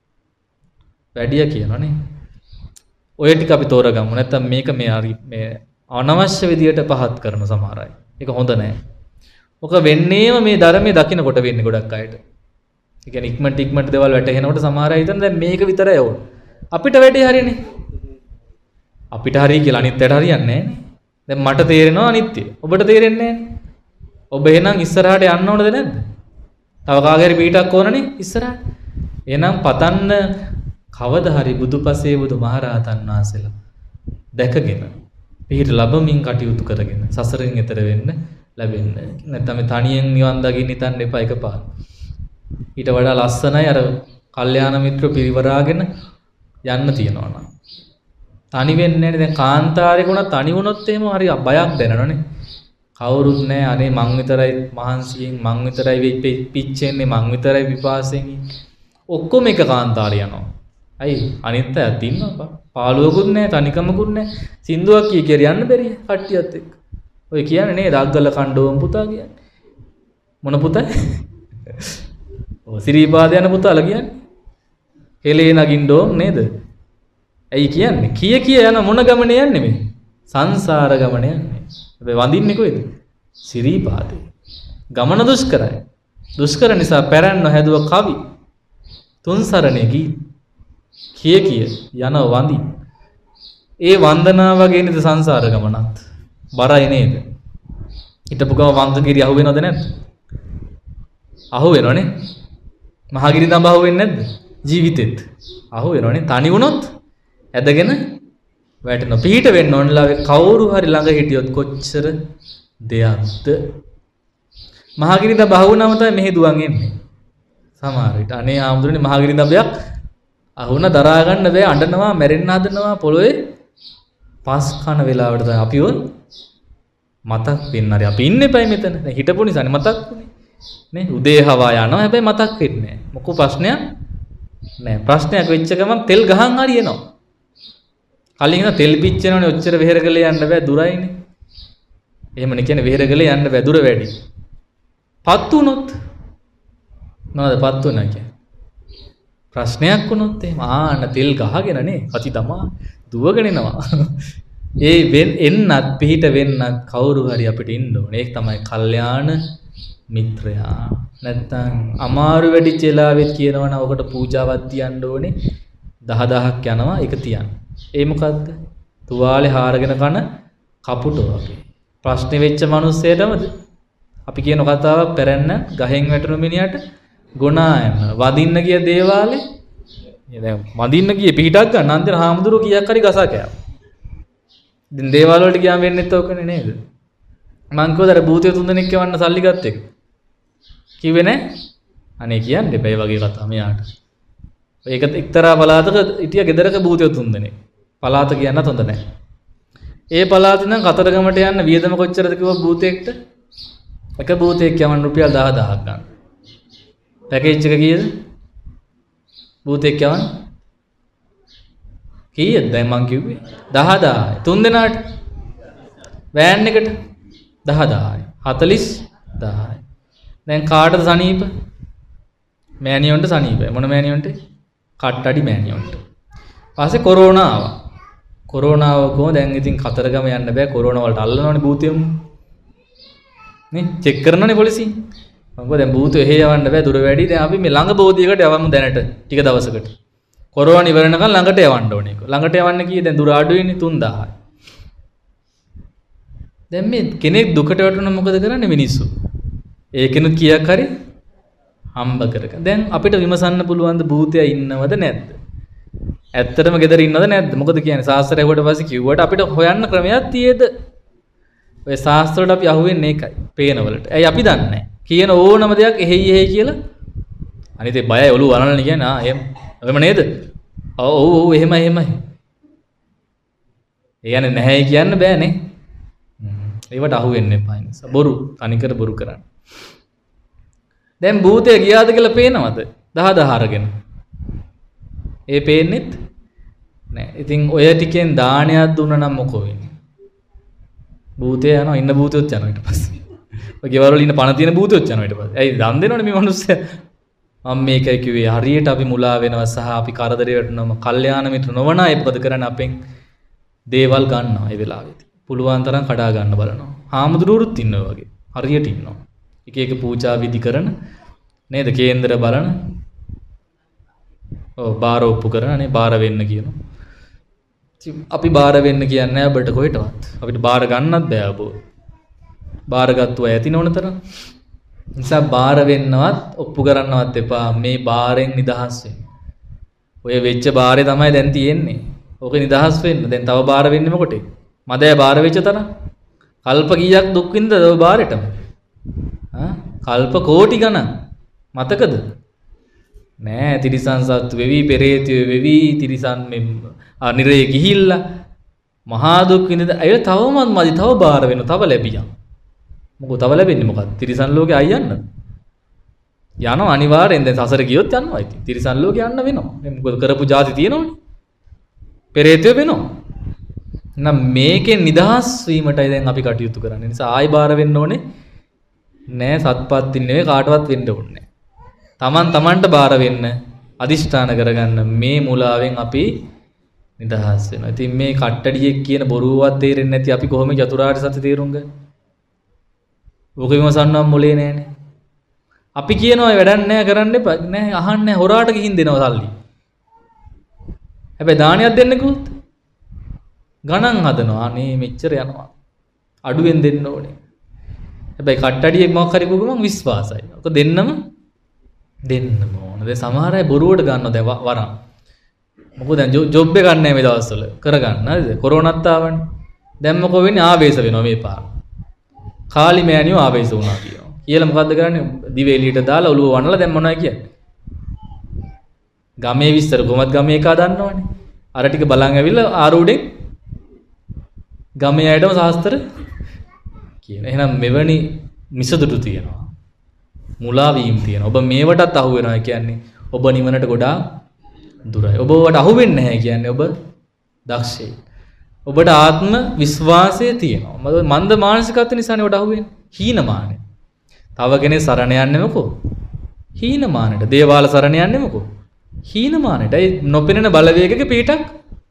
වැඩිය කියනවනේ. ඔය ටික අපි තෝරගමු. නැත්තම් මේක මේ හරි මේ අනවශ්‍ය විදියට පහත් කරන සමහර අය. ඒක හොඳ නෑ. ඔක වෙන්නේම මේ ධර්මයේ දකින්නකොට වෙන්නේ ගොඩක් අයට. ඒ කියන්නේ ඉක්මනට ඉක්මනට දේවල් වැටහෙනකොට සමහර අය හිතන දැන් මේක විතරයි ඕන. අපිට වැඩේ හරියනේ. අපිට හරිය කියලා අනිත්යට හරියන්නේ නෑනේ. දැන් මට තේරෙනවා අනිත්‍ය. ඔබට තේරෙන්නේ නෑනේ. ඔබ එහෙනම් ඉස්සරහට යන්න ඕනද නැද්ද? තව කාගේ හරි පිටක් ඕනනේ ඉස්සරහට. එහෙනම් පතන්න කවදා හරි බුදුපසේ බුදු මහරහතන් වහන්සේලා දැකගෙන පිට ලැබමින් කටයුතු කරගෙන සසරෙන් එතර වෙන්න ලැබෙන්න. නැත්නම් මේ තනියෙන් නිවන් දකින්න හිතන්න එපා එකපාර. ඊට වඩා ලස්සනයි අර කල්යාණ මිත්‍ර පිරිවරාගෙන යන්න තියනවා නම්. තනි වෙන්නේ නැහැ. දැන් කාන්තාරේ කොනත් තනි වුණොත් එහෙම හරි බයක් දැනනවනේ. කවුරුත් නැහැ. අනේ මං විතරයි මහන්සියෙන් මං විතරයි පිච්චෙන්නේ මං විතරයි විපාසයෙන්. ඔක්කොම එක කාන්තාරේ යනවා. අයි අනිත් අයත් ඉන්නවා. පාළුවකුත් නැහැ, තනිකමකුත් නැහැ. සින්දුවක් කිය කියලා යන්න බැරිය කට්ටියත් එක්ක. ඔය කියන්නේ නේද අග්ගල කණ්ඩෝම් පුතා කියන්නේ. මොන පුතයි? ඔය සිරිපාද යන පුතාලා කියන්නේ. හෙලේ නගින්න ඕන නේද? ඇයි කියන්නේ? කිය කිය යන මොන ගමනේ යන්නේ මේ? සංසාර ගමනේ යන්නේ. හැබැයි වඳින්නේ කොහෙද? සිරිපාදේ. ගමන දුෂ්කරයි. දුෂ්කර නිසා පැරැන්න හැදුව කවි. තුන්සරණේ ගී කිය කිය යන වඳි. ඒ වන්දනා වගේ නේද සංසාර ගමනත්. බරයි නේද? හිටපු ගම වන්දගිරි අහු වෙනවද නැද්ද? අහු වෙනවනේ. මහගිරි දඹ අහු වෙන්නේ නැද්ද? ජීවිතෙත් අහු වෙනවනේ. තනි වුණොත් ඇදගෙන වැටෙනවා. පිහිට වෙන්න ඕනලා කවුරු හරි ළඟ හිටියොත් කොච්චර දෙයක්ද? මහගිරි දඹ අහු වුණාම තමයි මෙහි දුවන් එන්නේ. සමහර විට අනේ ආම්දුරනේ මහගිරි දඹයක් අහුණ දරා ගන්න බෑ, අඬනවා, මැරෙන්න හදනවා, පොළොවේ පස් කන වෙලාවට තමයි අපිව මතක් වෙන්න. හරි අපි ඉන්න එපයි මෙතන. දැන් හිටපු නිසානේ මතක් වුනේ. නේ උදේ හවා යනවා හැබැයි මතක් වෙන්නේ නැහැ. මොකෝ ප්‍රශ්නයක් නැහැ. ප්‍රශ්නයක් වෙච්ච ගමන් තෙල් ගහන් හරි එනවා. කලින් ඉඳන් තෙල් පිච්චෙනවනේ ඔච්චර වෙහෙරගලේ යන්න බෑ දුරයිනේ. එහෙමනේ කියන්නේ වෙහෙරගලේ යන්න බෑ දුර වැඩි. පත් වුණොත් මොනවද පත් වුණා කියන්නේ? ප්‍රශ්නයක් වුණොත් එහෙම ආන්න තෙල් ගහගෙන නේ අති තමා දුවගෙන එනවා. ඒ වෙන් එන්නත් පිට වෙන්නත් කවුරු හරි අපිට ඉන්න ඕනේ. ඒක තමයි කල්යාණ මිත්‍රයා. නැත්තම් අමාරු වැඩිච්ච වෙලාවෙත් කියනවනම් ඔකට පූජාවක් තියන්න ඕනේ. දහ දහක් යනවා ඒක තියන්න. ඒ මොකද්ද? තුවාලේ හාරගෙන කන කපුටෝ වගේ. ප්‍රශ්නේ වෙච්ච මිනිස්සෙටමද අපි කියන කතාවක් පැරැන්න ගහෙන් වැටුණු මිනිහට ගොනා යන වදින්න ගිය දේවාලේ දැන් වදින්න ගියේ පිටක් ගන්න අන්තිම හාමුදුරුවෝ කීයක් හරි ගසා කෑවා. ඉතින් දේවාල වලට ගියාම වෙන්නේත් ඕකනේ නේද? මං කිව්වද භූතය තුන් දෙනෙක් යවන්න සල්ලි ගත්ත එක. කිව්වේ නෑ. අනේ කියන්න එපා මේ වගේ කතා මෙයාට. ඒක එක්තරා පළාතක හිටිය ගෙදරක භූතය තුන් දෙනෙක්. පළාත කියන්නත් හොඳ නෑ. ඒ පළාතේ නම් කතරගමට යන්න වියදම කොච්චරද කිව්වා භූතයෙක්ට? එක භූතයෙක් යවන්න රුපියල් දහ දහක් ගන්න. පැකේජ් එක කීයද? භූතයෙක් යවන්න කීයද දැන් මං කිව්වේ? දහ දහයි. තුන් දෙනාට වෑන් එකට දහ දහයි. හතළිස් දහයි. දැන් කාටද සනීප? මෑණියොන්ට සනීපයි. මොන මෑණියොන්ට? කට්ටඩි මෑණියොන්ට. පස්සේ කොරෝනා ආවා. කොරෝනා ආව කොහොම දැන් ඉතින් කතරගම යන්න බෑ. කොරෝනා වලට අල්ලනවනේ භූතයම. නේ චෙක් කරනවනේ පොලිසිය. මම දැන් භූතය එහෙ යවන්න බෑ දුර වැඩි. දැන් අපි මේ ළඟ බෝධියකට යවමු දැනට ටික දවසකට. කොරෝනා ඉවරනකන් ළඟට යවන්න ඕනේ. ළඟට යවන්න කීයද? දැන් දුර අඩුයිනේ තුන් දහයි. දැන් මේ කෙනෙක් දුකට වැටුණොත් මොකද කරන්නේ මිනිස්සු? ඒකෙනුත් කීයක් හරි හම්බ කරගන්න. දැන් අපිට විමසන්න පුළුවන් ද භූතයා ඉන්නවද නැද්ද? ඇත්තටම ගෙදර ඉන්නවද නැද්ද? මොකද කියන්නේ සාස්ත්‍රය කොට පස්සේ කිව්වට අපිට හොයන්න ක්‍රමයක් තියෙද? ඔය සාස්ත්‍රවලට අපි අහුවෙන්නේ ඒකයි. පේනවලට. ඇයි අපි දන්නේ නැහැ? කියන ඕනම දෙයක් එහෙයි එහෙයි කියලා අනිත් ඒ බයයි ඔළුව වලනන කියන්නේ ආ එහෙම එහෙම නේද? ඔව් ඔව් ඔව් එහෙමයි එහෙමයි. ඒ කියන්නේ නැහැ කියන්න බෑනේ. ඒවට අහු වෙන්න එපා නිසා. බොරු තනිකර බොරු කරන්න. දැන් භූතය ගියාද කියලා පේනවද? දහ දහ අරගෙන. ඒ පේන්නෙත් නෑ. ඉතින් ඔය ටිකෙන් දානයක් දුන්නා නම් මොකෝ වෙන්නේ? භූතය යනවා ඉන්න භූතයොත් යනවා ඊට පස්සේ. ඔය ගෙවල් වල ඉන්න පණ තියෙන භූතයොත් යනවා ඊට පස්සේ. ඇයි දන් දෙනවනේ මේ මිනිස්සු? මම මේකයි කිව්වේ හරියට අපි මුලා වෙනවා සහ අපි කරදරේ වැටෙනවම කල්යාණ මිත්‍ර නොවන අය මොකද කරන්නේ අපෙන් දේවල් ගන්නවා ඒ වෙලාවෙදී. පුළුවන් තරම් කඩා ගන්න බලනවා. හාමුදුරුවෝත් ඉන්නවා වගේ. හරියට ඉන්නවා. එක එක පූජා විධි කරන නේද? කේන්දර බලන. ඔව් බාර ඔප්පු කරන නේ බාර වෙන්න කියනවා. අපි බාර වෙන්න කියන්නේ නැහැ ඔබට කොහෙටවත්. අපිට බාර ගන්නත් බෑ ඔබ. බාරගත්තු අය ඇති නොවන තරම්. නිසා බාර වෙන්නවත් ඔප්පු කරන්නවත් එපා. මේ බාරෙන් නිදහස් වෙන්න. ඔය වෙච්ච බාරේ තමයි දැන් තියෙන්නේ. ඕක නිදහස් වෙන්න. දැන් තව බාර වෙන්නේ මොකටද? මදෑ බාර වෙච්ච තරම්. කල්ප කීයක් දුක් විඳද ඔය බාරෙටම? ආ කල්ප කෝටි ගණන්. මතකද? නෑ තිරිසන් සත්තු වෙවි පෙරේතයෝ වෙවි තිරිසන් මෙ අනිරේ ගිහිල්ලා මහා දුක් විඳද අය තවමත් මදි තව බාර වෙන තව ලැබියම්. මොකද තව ලැබෙන්නේ මොකක්ද? තිරිසන් ලෝකේ අය යන්න. යනවා අනිවාර්යෙන් දැන් සසර ගියොත් යනවා ඉතින්. තිරිසන් ලෝකේ යන්න වෙනවා. මොකද කරපු જાති තියෙනවනේ. පෙරේතයෝ වෙනවා. නම් මේකෙන් නිදහස් වීමටයි දැන් අපි කටයුතු කරන්නේ. නිසා ආයි බාර වෙන්න ඕනේ නෑ සත්පත්තින් නෙවෙයි කාටවත් වෙන්න ඕනේ නෑ. Taman tamanට බාර වෙන්න අදිෂ්ඨාන කරගන්න මේ මුලාවෙන් අපි නිදහස් වෙනවා. ඉතින් මේ කට්ටඩියෙක් කියන බොරුවක් තේරෙන්නේ නැති අපි කොහොම චතුරාර්ය සත්‍ය තේරුම් ගන්නේ? ඕක විමසන්නම් මොලේ නෑනේ. අපි කියනවා වැඩක් නෑ කරන්න එපා නෑ අහන්නේ හොරාට ගිහින් දෙනවා සල්ලි. හැබැයි දානයක් දෙන්න කිව්වොත් ගණන් හදනවා. අනේ මෙච්චර යනවා. අඩුවෙන් දෙන්න ඕනේ. හැබැයි කට්ටඩියෙක් මොකක් හරි කිව්වම විශ්වාසයි. ඔක දෙන්නම දෙන්නම ඕන. දැන් සමහර අය බොරුවට ගන්නවා දැන් වරන්. මොකද දැන් ජොබ් එක ගන්න නැහැ මේ දවස්වල. කරගන්න හරිද? කොරෝනාත් ආවනේ. දැන් මොකෝ වෙන්නේ ආවේශ වෙනවා මේ පාර. කාලි මෑණියෝ ආවේශ වුණා කියනවා. කියලා මොකද්ද කරන්නේ? දිවේ එළියට දාලා ඔළුව වනලා දැන් මොනවයි කියන්නේ? ගමේ විස්තර කොහොමද ගමේ එකා දන්නවනේ. අර ටික බලන් ඇවිල්ලා ආරූඩෙන් ගමේ අයටම සාස්ත්‍ර කියන. එහෙනම් මෙවැනි මිසදුටු තියෙනවා. මුලා වීම තියෙනවා. ඔබ මේවටත් අහු වෙනවා කියන්නේ ඔබ නිවනට ගොඩාක් දුරයි. ඔබ වට අහු වෙන්නේ නැහැ කියන්නේ ඔබ දක්ෂයි. ඔබට ආත්ම විශ්වාසය තියෙනවා. මන්ද මානසිකත්ව නිසානේ ඔබට අහු වෙන්නේ. හීනමානයි. තව කෙනෙක් සරණ යන්නේ මොකෝ? හීනමානට. දේවාල සරණ යන්නේ මොකෝ? හීනමානට. ඒ නොපෙනෙන බලවේගයක පිටක්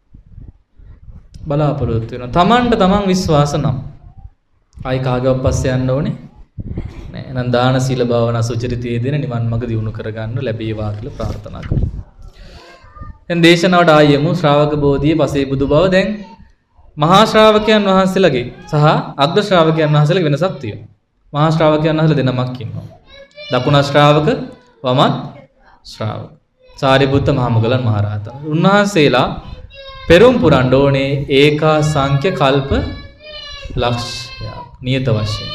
බලාපොරොත්තු වෙනවා. Tamanට Taman විශ්වාස නම් ආයි කාගේවත් පස්සේ යන්න ඕනේ නෑ. එහෙනම් දාන සීල භාවනා සුචරිතයේ දෙන නිවන් මඟ දියුණු කරගන්න ලැබේවා කියලා ප්‍රාර්ථනා කරමු. දැන් දේශනාවට ආයෙමු ශ්‍රාවක බෝධියේ පසේ බුදු බව. දැන් මහා ශ්‍රාවකයන් වහන්සේලාගේ සහ අග්‍ර ශ්‍රාවකයන් වහන්සේලාගේ වෙනසක් තියෙනවා. මහා ශ්‍රාවකයන් වහන්සේලා දෙනමක් ඉන්නවා. දකුණ ශ්‍රාවක වමත් ශ්‍රාවක. සාරිපුත්ත මහ මොග්ගලන් මහ රහතන්. උන්වහන්සේලා පෙරම් පුරන්න ඕනේ ඒකා සංඛ්‍ය කල්ප ලක්ෂයක් නියත වශයෙන්.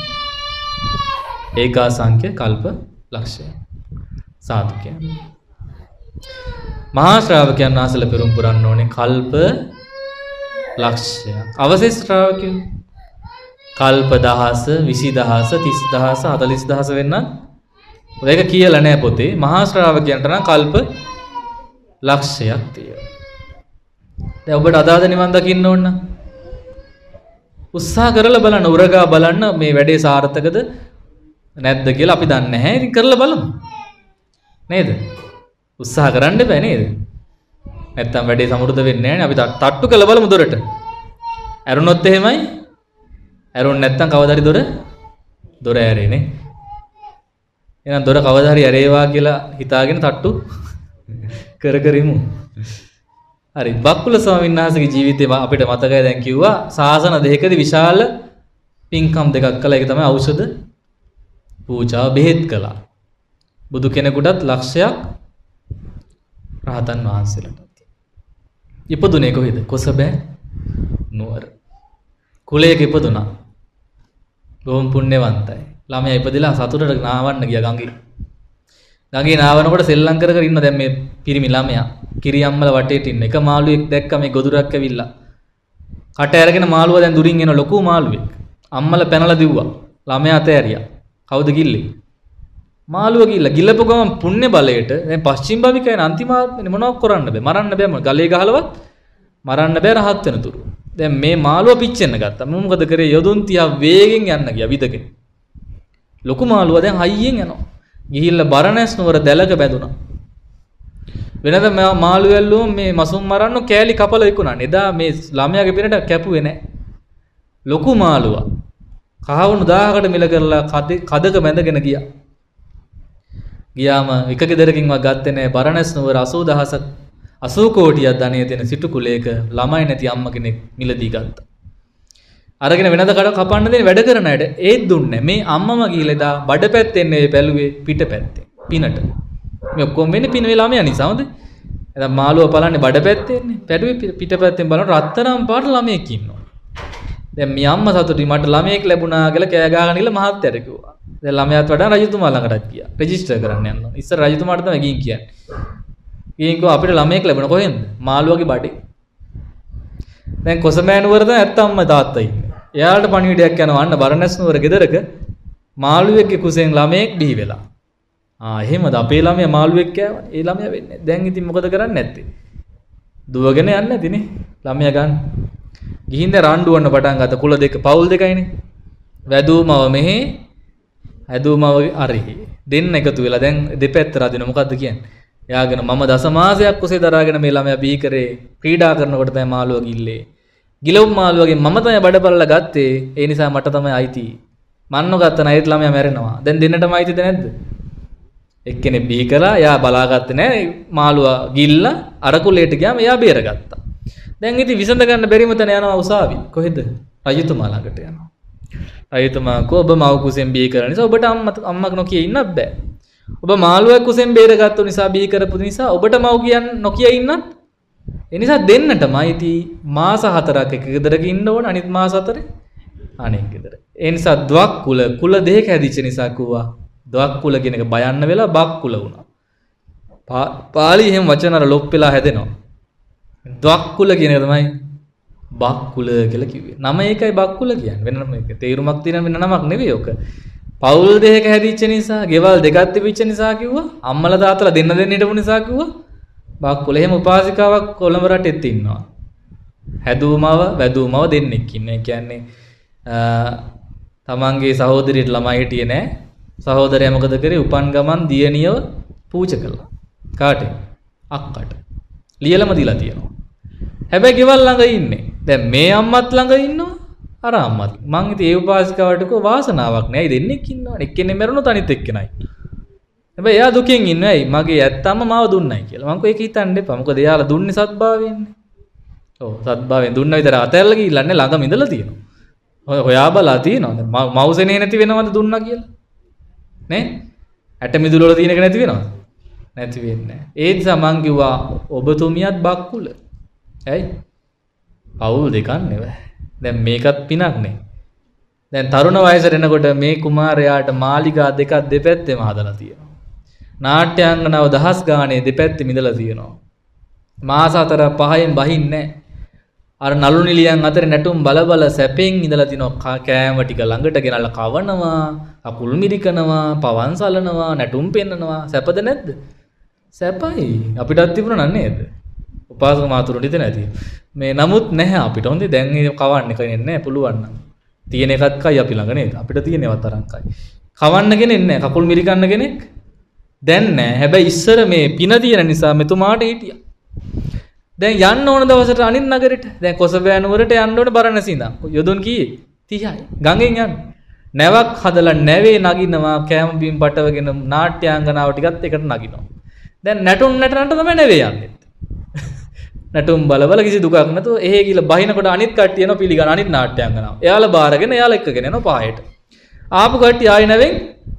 ඒකා සංඛ්‍ය කල්ප ලක්ෂය. සාදු කියන්නේ. මහා ශ්‍රාවකයන් වහන්සේලා පෙරම් පුරන්න ඕනේ කල්ප ලක්ෂයක්. අවශේෂ ශ්‍රාවකයෝ කල්ප දහස, විසි දහස, තිස් දහස, හතළිස් දහස වෙන්න ඔයක කියලා නැහැ පොතේ. මහා ශ්‍රාවකයන්ට නම් කල්ප ලක්ෂයක් තියෙනවා. දැන් ඔබට අදාළ නිවන් දකින්න ඕන නම් උත්සාහ කරලා බලන්න, උරගා බලන්න මේ වැඩේ සාර්ථකද නැද්ද කියලා අපි දන්නේ නැහැ. ඉතින් කරලා බලමු. නේද? උත්සාහ කරන්න එපා නේද? නැත්තම් වැඩේ සමෘද්ධ වෙන්නේ නැහැ නේ. අපි තට්ටු කළ බලමු දොරට. ඇරුණොත් එහෙමයි. ඇරුණ නැත්තම් කවදා හරි දොර දොර ඇරෙන්නේ. එහෙනම් දොර කවදා හරි ඇරේවා කියලා හිතාගෙන තට්ටු කර කර ඉමු. හරි. බක්කුල ස්වාමීන් වහන්සේගේ ජීවිතේ අපිට මතකයි දැන් කිව්වා සාසන දෙකකදී විශාල පින්කම් දෙකක් කළා. ඒක තමයි ඖෂධ පූජාව බෙහෙත් කළා. බුදු කෙනෙකුටත් ලක්ෂයක් රහතන් වහන්සේලාට. ඉපදුනේ කොහෙද? කොසබෑ නුවර. කුලයක ඉපදුනා. බොහොම පුණ්‍යවන්තයි. ළමයා ඉපදිලා සතුටට නාවන්න ගියා ගඟේ. ගඟේ නාවනකොට සෙල්ලම් කර කර ඉන්න දැන් මේ පිරිමි ළමයා. කිරි අම්මල වටේට ඉන්න. එක මාළුවෙක් දැක්ක මේ ගොදුරක් ඇවිල්ලා. කට ඇරගෙන මාළුවා දැන් දුරින් එන ලොකු මාළුවෙක්. අම්මලා පැනලා දිව්වා. ළමයා අතෑරියා. කවුද කිල්ලේ? මාළුවා කිල්ල. ගිල්ලපු ගමන් පුණ්‍ය බලයට දැන් පස්චිම භවිකයන් අන්තිමාත්මනේ මොනවක් කරන්න බෑ. මරන්න බෑ. මොන ගලේ ගහලවත් මරන්න බෑ රහත් වෙනතුරු. දැන් මේ මාළුවා පිච්චෙන්න ගත්තා. මම මොකද කරේ? යොදුන් තියා වේගෙන් යන්න ගියා විදගෙන. ලොකු මාළුවා දැන් හයියෙන් යනවා. ගිහිල්ලා බරණැස් නුවර දැලක බැඳුනා. වෙනද මාළු ඇල්ලුවම මේ මසුම් මරන්න කෑලි කපලා විකුණන්නේ. එදා මේ ළමයාගේ පිනට කැපුවේ නැහැ. ලොකු මාළුවා කහවණු දහයකට මිල කරලා කදක බැඳගෙන ගියා. ගියාම එක ගෙදරකින්වත් ගත්තේ නැහැ. බරණැස් නුවර අසූ දහසක් අසූ කෝටියක් ධනෙ දෙන සිටු කුලයක ළමයි නැති අම්ම කෙනෙක් මිලදී ගත්තා. අරගෙන වෙනද කඩ කපන්න දෙන වැඩ කරන අයට ඒත් දුන්නේ නැහැ. මේ අම්මම ගිහලා එදා බඩ පැත්තෙන් නෙවෙයි බැලුවේ පිට පැත්තෙන්. පිනට. මේ ඔක්කොම වෙන්නේ පින වේ ළමයා නිසාමද? එදා මාළුව බලන්නේ බඩ පැත්තෙන්නේ. පැඩුවේ පිට පැත්තෙන් බලන රත්තරන් පාට ළමයෙක් ඉන්නවා. දැන් මේ අම්මා සතුටුයි මට ළමයෙක් ලැබුණා කියලා කෑ ගහගෙන ඉල මහත්තයාට කිව්වා. දැන් ළමයාත් වඩා රජතුමා ළඟටත් ගියා. රෙජිස්ටර් කරන්න යනවා. ඉස්සර රජතුමාට තමයි ගිහින් කියන්නේ. ගිහින් කිව්වා අපිට ළමයෙක් ලැබුණා කොහෙන්ද? මාළුවගේ බඩේ. දැන් කොසමෑනුවර තමයි ඇත්තම්ම තාත්තා ඉන්නේ. එයාට පණිවිඩයක් යනවා අන්න බරණැස් නුවර ගෙදරක මාළුවෙක්ගේ කුසෙන් ළමයෙක් බිහි වෙලා. ආ එහෙමද අපේ ළමයා මාළුවෙක් කෑවනේ. ඒ ළමයා වෙන්නේ. දැන් ඉතින් මොකද කරන්නේ නැත්තේ? දුවගෙන යන්නේ නැතිනේ. ළමයා ගන්න. ගිහින් දැන් රණ්ඩු වන්න පටන් ගත්තා. කුල දෙක පවුල් දෙකයිනේ. වැදුමව මෙහි ඇදුමව අරි දෙන්න එකතු වෙලා දැන් දෙපැත්ත රදින මොකද්ද කියන්නේ? එයාගෙන මම දසමාසයක් කුසේ දරාගෙන මේ ළමයා බිහි කරේ ක්‍රීඩා කරනකොට තමයි මාළුව ගිල්ලේ. ගිලවුම් මාළුවගේ මම තමයි බඩපල්ල ගත්තේ. ඒ නිසා මට තමයි අයිති. මන්නෝ ගත්ත නයිත් ළමයා මැරෙනවා. දැන් දෙන්නටම අයිතිද නැද්ද? එක්කෙනෙක් බිහි කරා එයා බලාගත්තේ නැහැ. මාළුවා ගිල්ලා අර කුලයට ගියාම එයා බේරගත්තා. දැන් ඉතින් විසඳ ගන්න බැරිම තැන යනවා උසාවි. කොහෙද? රජතුමා ළඟට යනවා. රජතුමා කෝ ඔබ මව කුසෙන් බිහි කරන නිසා ඔබට අම්මා අම්මා නොකිය ඉන්නත් බෑ. ඔබ මාළුවෙක් කුසෙන් බේරගත්තු නිසා බිහි කරපු නිසා ඔබට මව කියන්න නොකිය ඉන්නත්. ඒ නිසා දෙන්නටම අයිති මාස හතරක් එක ගෙදරක ඉන්න ඕන අනිත් මාස හතරේ අනෙක් ගෙදර. ඒ නිසා ද්වක් කුල කුල දෙක හැදිච්ච නිසා කිව්වා ද්වක් කුල කියන එක බයන්න වෙලා බක් කුල වුණා. පාලි එහෙම වචන අර ලොප් වෙලා හැදෙනවා. ද්වක් කුල කියන එක තමයි බක් කුල කියලා කිව්වේ. නම ඒකයි බක් කුල කියන්නේ. වෙන නම ඒක තේරුමක් තියෙන වෙන නමක් නෙවෙයි ඔක. පවුල් දෙක හැදිච්ච නිසා, ගෙවල් දෙකක් තිබිච්ච නිසා කිව්වා. අම්මලා තාත්තලා දෙන්න දෙන්න හිටපු නිසා කිව්වා බක් කුල. එහෙම උපාසිකාවක් කොළඹ රටෙත් ඉන්නවා. හැදුමව, වැදුමව දෙන්නෙක් ඉන්නේ. ඒ කියන්නේ තමන්ගේ සහෝදරියට ළමයි හිටියේ නෑ. සහෝදරයා මොකද කරේ? උපන් ගමන් දියණියව පූජා කළා. කාටද? අක්කට. ලියලම දීලා තියෙනවා. හැබැයි ගෙවල් ළඟ ඉන්නේ. දැන් මේ අම්මත් ළඟ ඉන්නවා. අර අම්මත්. මං ඉතින් ඒ උපාසිකාවට කෝ වාසනාවක් නෑ. දෙන්නෙක් ඉන්නවනේ. එක්කෙනෙක් මැරුණොත් අනිත් එක්කෙනයි. හැබැයි එයා දුකෙන් ඉන්නේ. ඇයි? මගේ ඇත්තම මාව දුන්නයි කියලා. මං කෝ ඒක හිතන්න එපා. මොකද එයාලා දුන්නේ සත්භාවයෙන්නේ. ඔව් සත්භාවයෙන් දුන්න විතර අතැල්ල ගිහිල්ලාන්නේ ළඟම ඉඳලා තියෙනවා. හොයා බලා තියෙනවා. මවුසනේ නැති වෙනවද දුන්නා කියලා? නේ? ඇට මිදුල වල තියෙන එක නැති වෙනවද? නැති වෙන්නේ නැහැ. ඒ නිසා මං කිව්වා ඔබතුමියත් බක්කුල. ඇයි? පවුල් දෙකක් නෙවෙයි. දැන් මේකත් පිනක් නේ. දැන් තරුණ වයසට එනකොට මේ කුමාරයාට මාලිගා දෙකක් දෙපැත්තෙම හදලා තියෙනවා. නාට්‍යාංගනාව දහස් ගානේ දෙපැත්තෙම ඉඳලා තියෙනවා. මාස හතර පහෙන් බහින්නේ නැහැ. අර නළු නිලියන් අතර නැටුම් බල බල සැපෙන් ඉඳලා තිනවා. කෑම ටික ළඟට ගෙනල්ලා කවනවා, අකුල් මිරිකනවා, පවන් සලනවා, නැටුම් පෙන්නනවා. සැපද නැද්ද? සැපයි. අපිටත් තිබුණා නේද? උපාසක මාතුරුන් ඉත නැති. මේ නමුත් නැහැ අපිට. හොඳේ දැන් ඒ කවන්න කෙනෙක් නැහැ පුළුවන් නම්. තියෙන එකත් කයි අපි ළඟ නේද? අපිට තියෙනවත් තරම් කයි. කවන්න කෙනෙක් නැහැ. කකුල් මිරිකන්න කෙනෙක් දැන් නැහැ. හැබැයි ඉස්සර මේ පින තියෙන නිසා මෙතුමාට හිටියා. දැන් යන්න ඕන දවසට අනිත් නගරෙට. දැන් කොසබෑ නුවරට යන්න ඕන බරණැස ඉඳන්. යොදුන් කීයේ? තිහයි. ගඟෙන් යන්න. නැවක් හදලා නැවේ නගිනවා කෑම බීම් පටවගෙන නාට්‍යාංගනාව ටිකත් එකට නගිනවා. දැන් නැටුම් නැටනට තමයි නැවේ යන්නේ. නැටුම් බලවල කිසි දුකක් නැතුව එහෙ ගිහලා බහිනකොට අනිත් කට්ටිය එනවා පිළිගන්න අනිත් නාට්‍යාංගනාව. එයාලා බාරගෙන එයාලා එක්කගෙන යනවා පායට. ආපු කට්ටිය ආයි නැවෙන්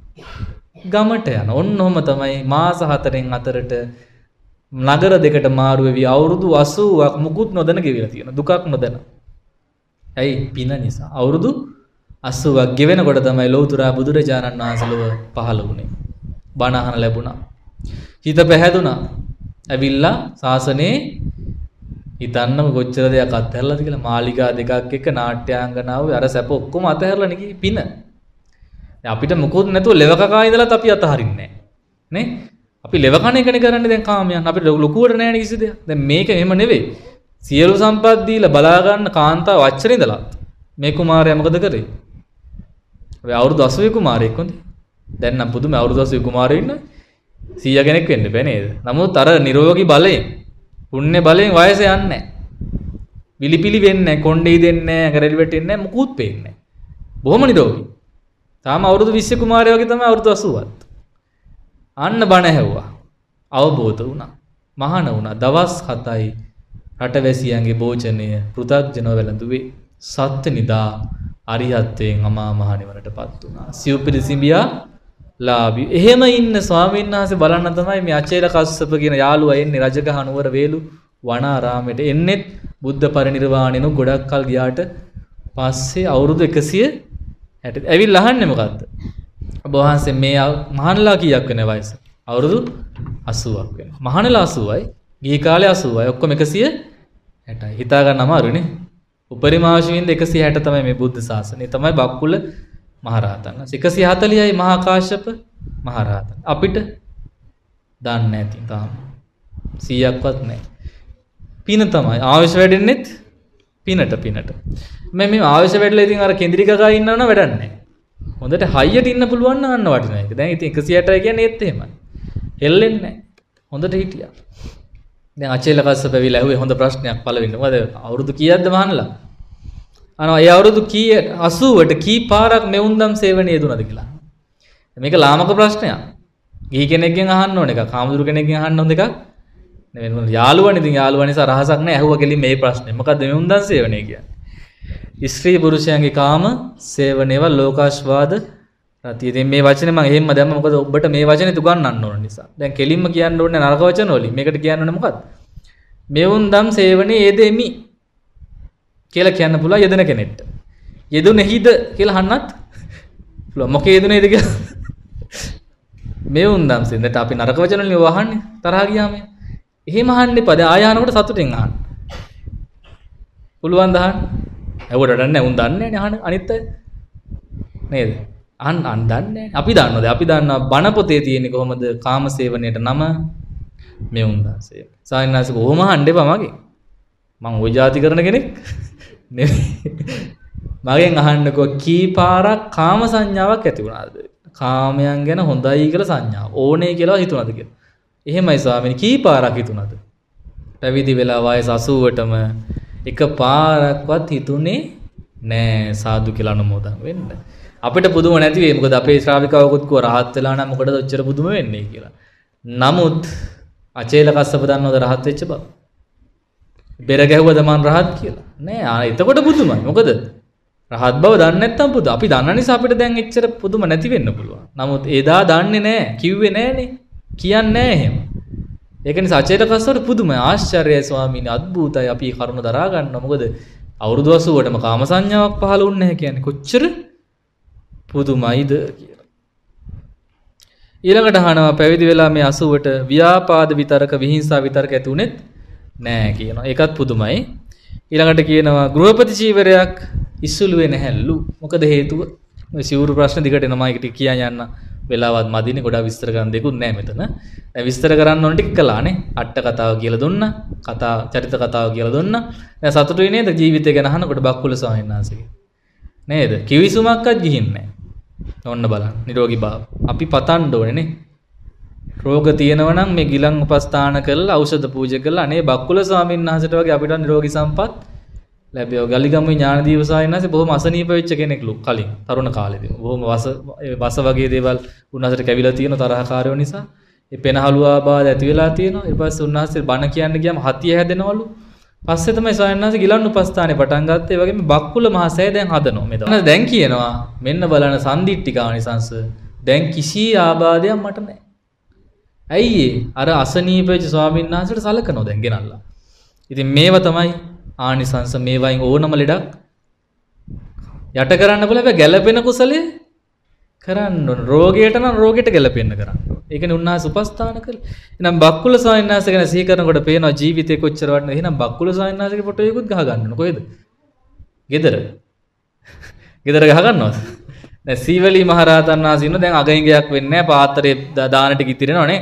ගමට යන. ඔන්න ඔහම තමයි මාස හතරෙන් අතරට නගර දෙකට මාරු වෙවි අවුරුදු අසූවක් මුකුත් නොදැන ගෙවිලා තියෙනවා. දුකක් නොදැන. ඇයි? පින නිසා. අවුරුදු අසූවක් ගෙවෙනකොට තමයි ලෞතුරා බුදුරජාණන් වහන්සේ ලොව පහළ වුණේ. බණ අහන ලැබුණා. හිත පැහැදුනා. ඇවිල්ලා ශාසනේ හිතන්නම කොච්චර දෙයක් අත්හැරලාද කියලා. මාලිගා දෙකක් එක්ක නාට්‍යාංගනාව අර සැප ඔක්කොම අත්හැරලා නේ පින. දැන් අපිට මොකොත් නැතුව ලෙව කකා ඉඳලත් අපි අතහරින්නේ නැහැ. නේ? අපි ලෙව කණ එකනේ කරන්නේ දැන් කාමයන්. අපිට ලොකුවට නැහැ නේ කිසි දෙයක්. දැන් මේක එහෙම නෙවෙයි. සියලු සම්පත් දීලා බලා ගන්න කාන්තාව වච්චර ඉඳලා මේ කුමාරයා මොකද කරේ? අපි අවුරුදු අසූවේ කුමාරයෙක් හොඳේ. දැන් නම් පුදුම අවුරුදු අසූවේ කුමාරයෙක් ඉන්නවා. සීයා කෙනෙක් වෙන්න බෑ නේද? නමුත් අර නිරෝගී බලයෙන්, පුණ්‍ය බලයෙන් වයස යන්නේ නැහැ. විලිපිලි වෙන්නේ නැහැ, කොණ්ඩේ දෙන්නේ නැහැ, ඇඟරලි වැටෙන්නේ නැහැ, මුකුත් පේන්නේ නැහැ. බොහොම නිරෝගී. තාම අවුරුදු විස්සේ කුමාරයා වගේ තමයි අවුරුදු අසූවත්. අන්න බණ ඇහුවා. අවබෝධ වුණා. මහාන වුණා. දවස් හතයි රටවැසියන්ගේ භෝජනය පෘථග්ජනව වැළඳුවේ. සත්‍ය නිදා අරිහත්වයෙන් අමා මහ නිවනටපත් වුණා. සිව්පිරිසිඹියා ලාභී. එහෙම ඉන්න ස්වාමීන් වහන්සේ බලන්න තමයි මේ අචේල කස්සප කියන යාළුවා එන්නේ රජගහ නුවර වේලු වනාරාමයට. එන්නෙත් බුද්ධ පරිනිර්වාණයන ගොඩක් කල් ගියාට පස්සේ අවුරුදු එකසිය හැට. ඇවිල්ලා අහන්නේ මොකද්ද? ඔබ වහන්සේ මේ මහානලා කීයක් වෙන වයස? අවුරුදු අසූවක් වෙනවා. මහානලා අසූවයි, ගිහි කාලේ අසූවයි. ඔක්කොම එකසිය හැටයි. හිතා ගන්න අමාරුනේ. උපරිම ආශිවින්ද එකසිය හැට තමයි මේ බුද්ධ ශාසනය. තමයි බක්කුල මහරහතන් වහන්සේ. එකසිය හතලිහයි මහා කාශ්‍යප මහරහතන්. අපිට දන්නේ නැති තාම. සීයක්වත් නැහැ. පින තමයි. ආයුෂ වැඩෙන්නෙත් පිනට පිනට. මම මේ ආයුෂ වැඩිලා ඉතින් අර කෙන්ද්‍රිකකා ඉන්නවනම් වැඩක් නැහැ. හොඳට හයියට ඉන්න පුළුවන් නම් අන්න වටින එක. දැන් ඉතින් එකසිය අටයි කියන්නේ ඒත් එහෙමයි. හෙල්ලෙන්නේ නැහැ. හොඳට හිටියා. දැන් අචේල කස්සප ඇවිල්ලා ඇහුවේ හොඳ ප්‍රශ්නයක් පළවෙනි. මොකද අවුරුදු කීයක්ද මහන්නලා? අනෝ ඒ අවුරුදු කී අසූවට කී පාරක් මෙවුන්දම් සේවනයේ දුනද කියලා. මේක ලාමක ප්‍රශ්නයක්. ගිහි කෙනෙක්ගෙන් අහන්න ඕන එකක්. කාමදුරු කෙනෙක්ගෙන් අහන්න ඕන එකක්. නෙවෙයි මොන යාළුවනේ ඉතින් යාළුවා නිසා රහසක් නැහැ. ඇහුවා කෙලින් මේ ප්‍රශ්නේ. මොකද්ද මෙවුන්දම් සේවනය කියන්නේ? ස්ත්‍රී පුරුෂයන්ගේ කාම සේවනයව ලෝකාස්වාද රතිය. ඉතින් මේ වචනේ මම එහෙම්ම දැම්ම මොකද ඔබට මේ වචනේ තුගන්නන්න ඕන නිසා. දැන් කෙලින්ම කියන්න ඕනේ නරක වචන වලින්. මේකට කියන්න ඕනේ මොකද්ද? මෙවුන්දම් සේවනයේ යෙදෙමි කියලා කියන්න පුළුවන් යෙදෙන කෙනෙක්ට. යෙදුනේහිද කියලා අහන්නත් පුළුවන්. මොකේ යෙදුනේද කියලා. මෙවුන්දම් සේවනට අපි නරක වචන වලින් වහන්නේ තරහ ගියාම. එහෙම අහන්න එපා. දැන් ආය අහනකොට සතුටින් අහන්න. පුළුවන් ද අහන්න? ඇහුවට දන්නේ උන් දන්නේ නැහැ අහන අනිත් අය. නේද? අහන්න අන් දන්නේ නැහැ. අපි දන්නවද? අපි දන්නවා බණ පොතේ තියෙන්නේ කොහොමද කාම සේවනයේට නම මෙවුන්දම් සේවන. සායනාස කොහොම අහන්න එපා මගේ. මං ওই જાති කරන කෙනෙක් නෙවෙයි. මගෙන් අහන්නකෝ කී පාරක් කාම සංඥාවක් ඇති වුණාද? කාමයන් ගැන හොඳයි කියලා සංඥාව. ඕනේ කියලා හිතුණාද කියලා. එහෙමයි ස්වාමීනි කී පාරක් හිතුණාද? පැවිදි වෙලා වයස අසූවටම එක පාරක්වත් හිතුනේ නෑ සාදු කියලා අනුමෝදන් වෙන්න. අපිට පුදුම නැති වෙයි. මොකද අපේ ශ්‍රාවිකවකුත් කෝ රහත් වෙලා නම් මොකටද ඔච්චර පුදුම වෙන්නේ කියලා. නමුත් අචේල කස්සප දන්නවද රහත් වෙච්ච බව? බෙර ගැහුවද මං රහත් කියලා? නෑ. ආ එතකොට පුදුමයි. මොකද රහත් බව දන්නේ නැත්තම් පුදු. අපි දන්න නිසා අපිට දැන් එච්චර පුදුම නැති වෙන්න පුළුවන්. නමුත් එදා දන්නේ නෑ. කිව්වේ නෑනේ. කියන්නේ නෑ එහෙම. ඒක නිසා අචේල කස්සපට පුදුමයි. ආශ්චර්යයි ස්වාමීනි. අద్භූතයි. අපි කරුණ දරා ගන්නවා. මොකද අවුරුදු අසූවටම කාම සංඥාවක් පහළ වුන්නේ නැහැ කියන්නේ කොච්චර පුදුමයිද කියලා. ඊළඟට අහනවා පැවිදි වෙලා මේ අසූවට ව්‍යාපාද විතරක විහිංසා විතරක ඇති උනේත් නෑ කියනවා. ඒකත් පුදුමයි. ඊළඟට කියනවා ගෘහපති චීවරයක් ඉස්සුලුවේ නැහැලු. මොකද හේතුව? ඔය සිවුරු ප්‍රශ්න දිගට එනවා. ඒක ටික කියන්න යන්න වෙලාවත් මදිනේ. ගොඩාක් විස්තර කරන්න දෙකුත් නෑ මෙතන. දැන් විස්තර කරන්න ඕන ටික කළානේ. අට කතාව කියලා දුන්නා. කතා චරිත කතාව කියලා දුන්නා. දැන් සතුටුයි නේද ජීවිතය ගැන අහනකොට බක්කුල ස්වාමීන් වහන්සේගේ. නේද? කිවිසුමක්වත් ගිහින් නෑ. ඔන්න බලන්න නිරෝගී භාව. අපි පතන්න ඕනේ නේ. රෝග තියෙනවා නම් මේ ගිලන් උපස්ථාන කරලා ඖෂධ පූජා කරලා අනේ බක්කුල ස්වාමීන් වහන්සේට වගේ අපිට නිරෝගී සම්පත් ලැබෙව. ගලිගම ඥානදීප ස්වාමීන් වහන්සේ බොහොම අසනීප වෙච්ච කෙනෙක්ලු කලින් තරුණ කාලේදී. බොහොම වස වස වගේ දේවල් උන්වහන්සේට කැවිලා තියෙන තරහකාරයෝ නිසා ඒ පෙනහළු ආබාධ ඇති වෙලා තියෙනවා. ඊට පස්සේ උන්වහන්සේ බණ කියන්න ගියාම හතිය හැදෙනවලු. පස්සේ තමයි ස්වාමීන් වහන්සේ ගිලන් උපස්ථානේ පටන් ගත්තේ. ඒ වගේම බක්කුල මහසෑය දැන් හදනවා මෙතන. දැන් කියනවා මෙන්න බලන සම්දිට්ඨිකානිසංශ දැන් කිසි ආබාධයක් මට නැහැ. ඇයි අර අසනීප වෙච්ච ස්වාමීන් වහන්සේට සලකනවා දැන් ගෙනල්ලා. ඉතින් මේව තමයි ආනිසංශ. මේවයින් ඕනම ලෙඩක් යට කරන්න බල හැබැයි ගැළපෙන කුසලයේ කරන්න ඕන. රෝගයට නම් රෝගයට ගැළපෙන්න කරන්න ඕන. ඒකනේ උන්වහන්සේ උපස්ථාන කළේ. එහෙනම් බක්කුල ස්වාමීන් වහන්සේ ගැන සිහි කරනකොට පේනවා ජීවිතේ කොච්චර වටිනවද. එහෙනම් බක්කුල ස්වාමීන් වහන්සේගේ ෆොටෝ එකකුත් ගහ ගන්න ඕන. කොහෙද? ගෙදර. ගෙදර ගහ ගන්නවද? දැන් සීවලී මහරහතන් වහන්සේ ඉන්න දැන් අගහිඟයක් වෙන්නේ නැහැ. පාත්‍රයේ දාන ටික ඉතිරෙනවනේ.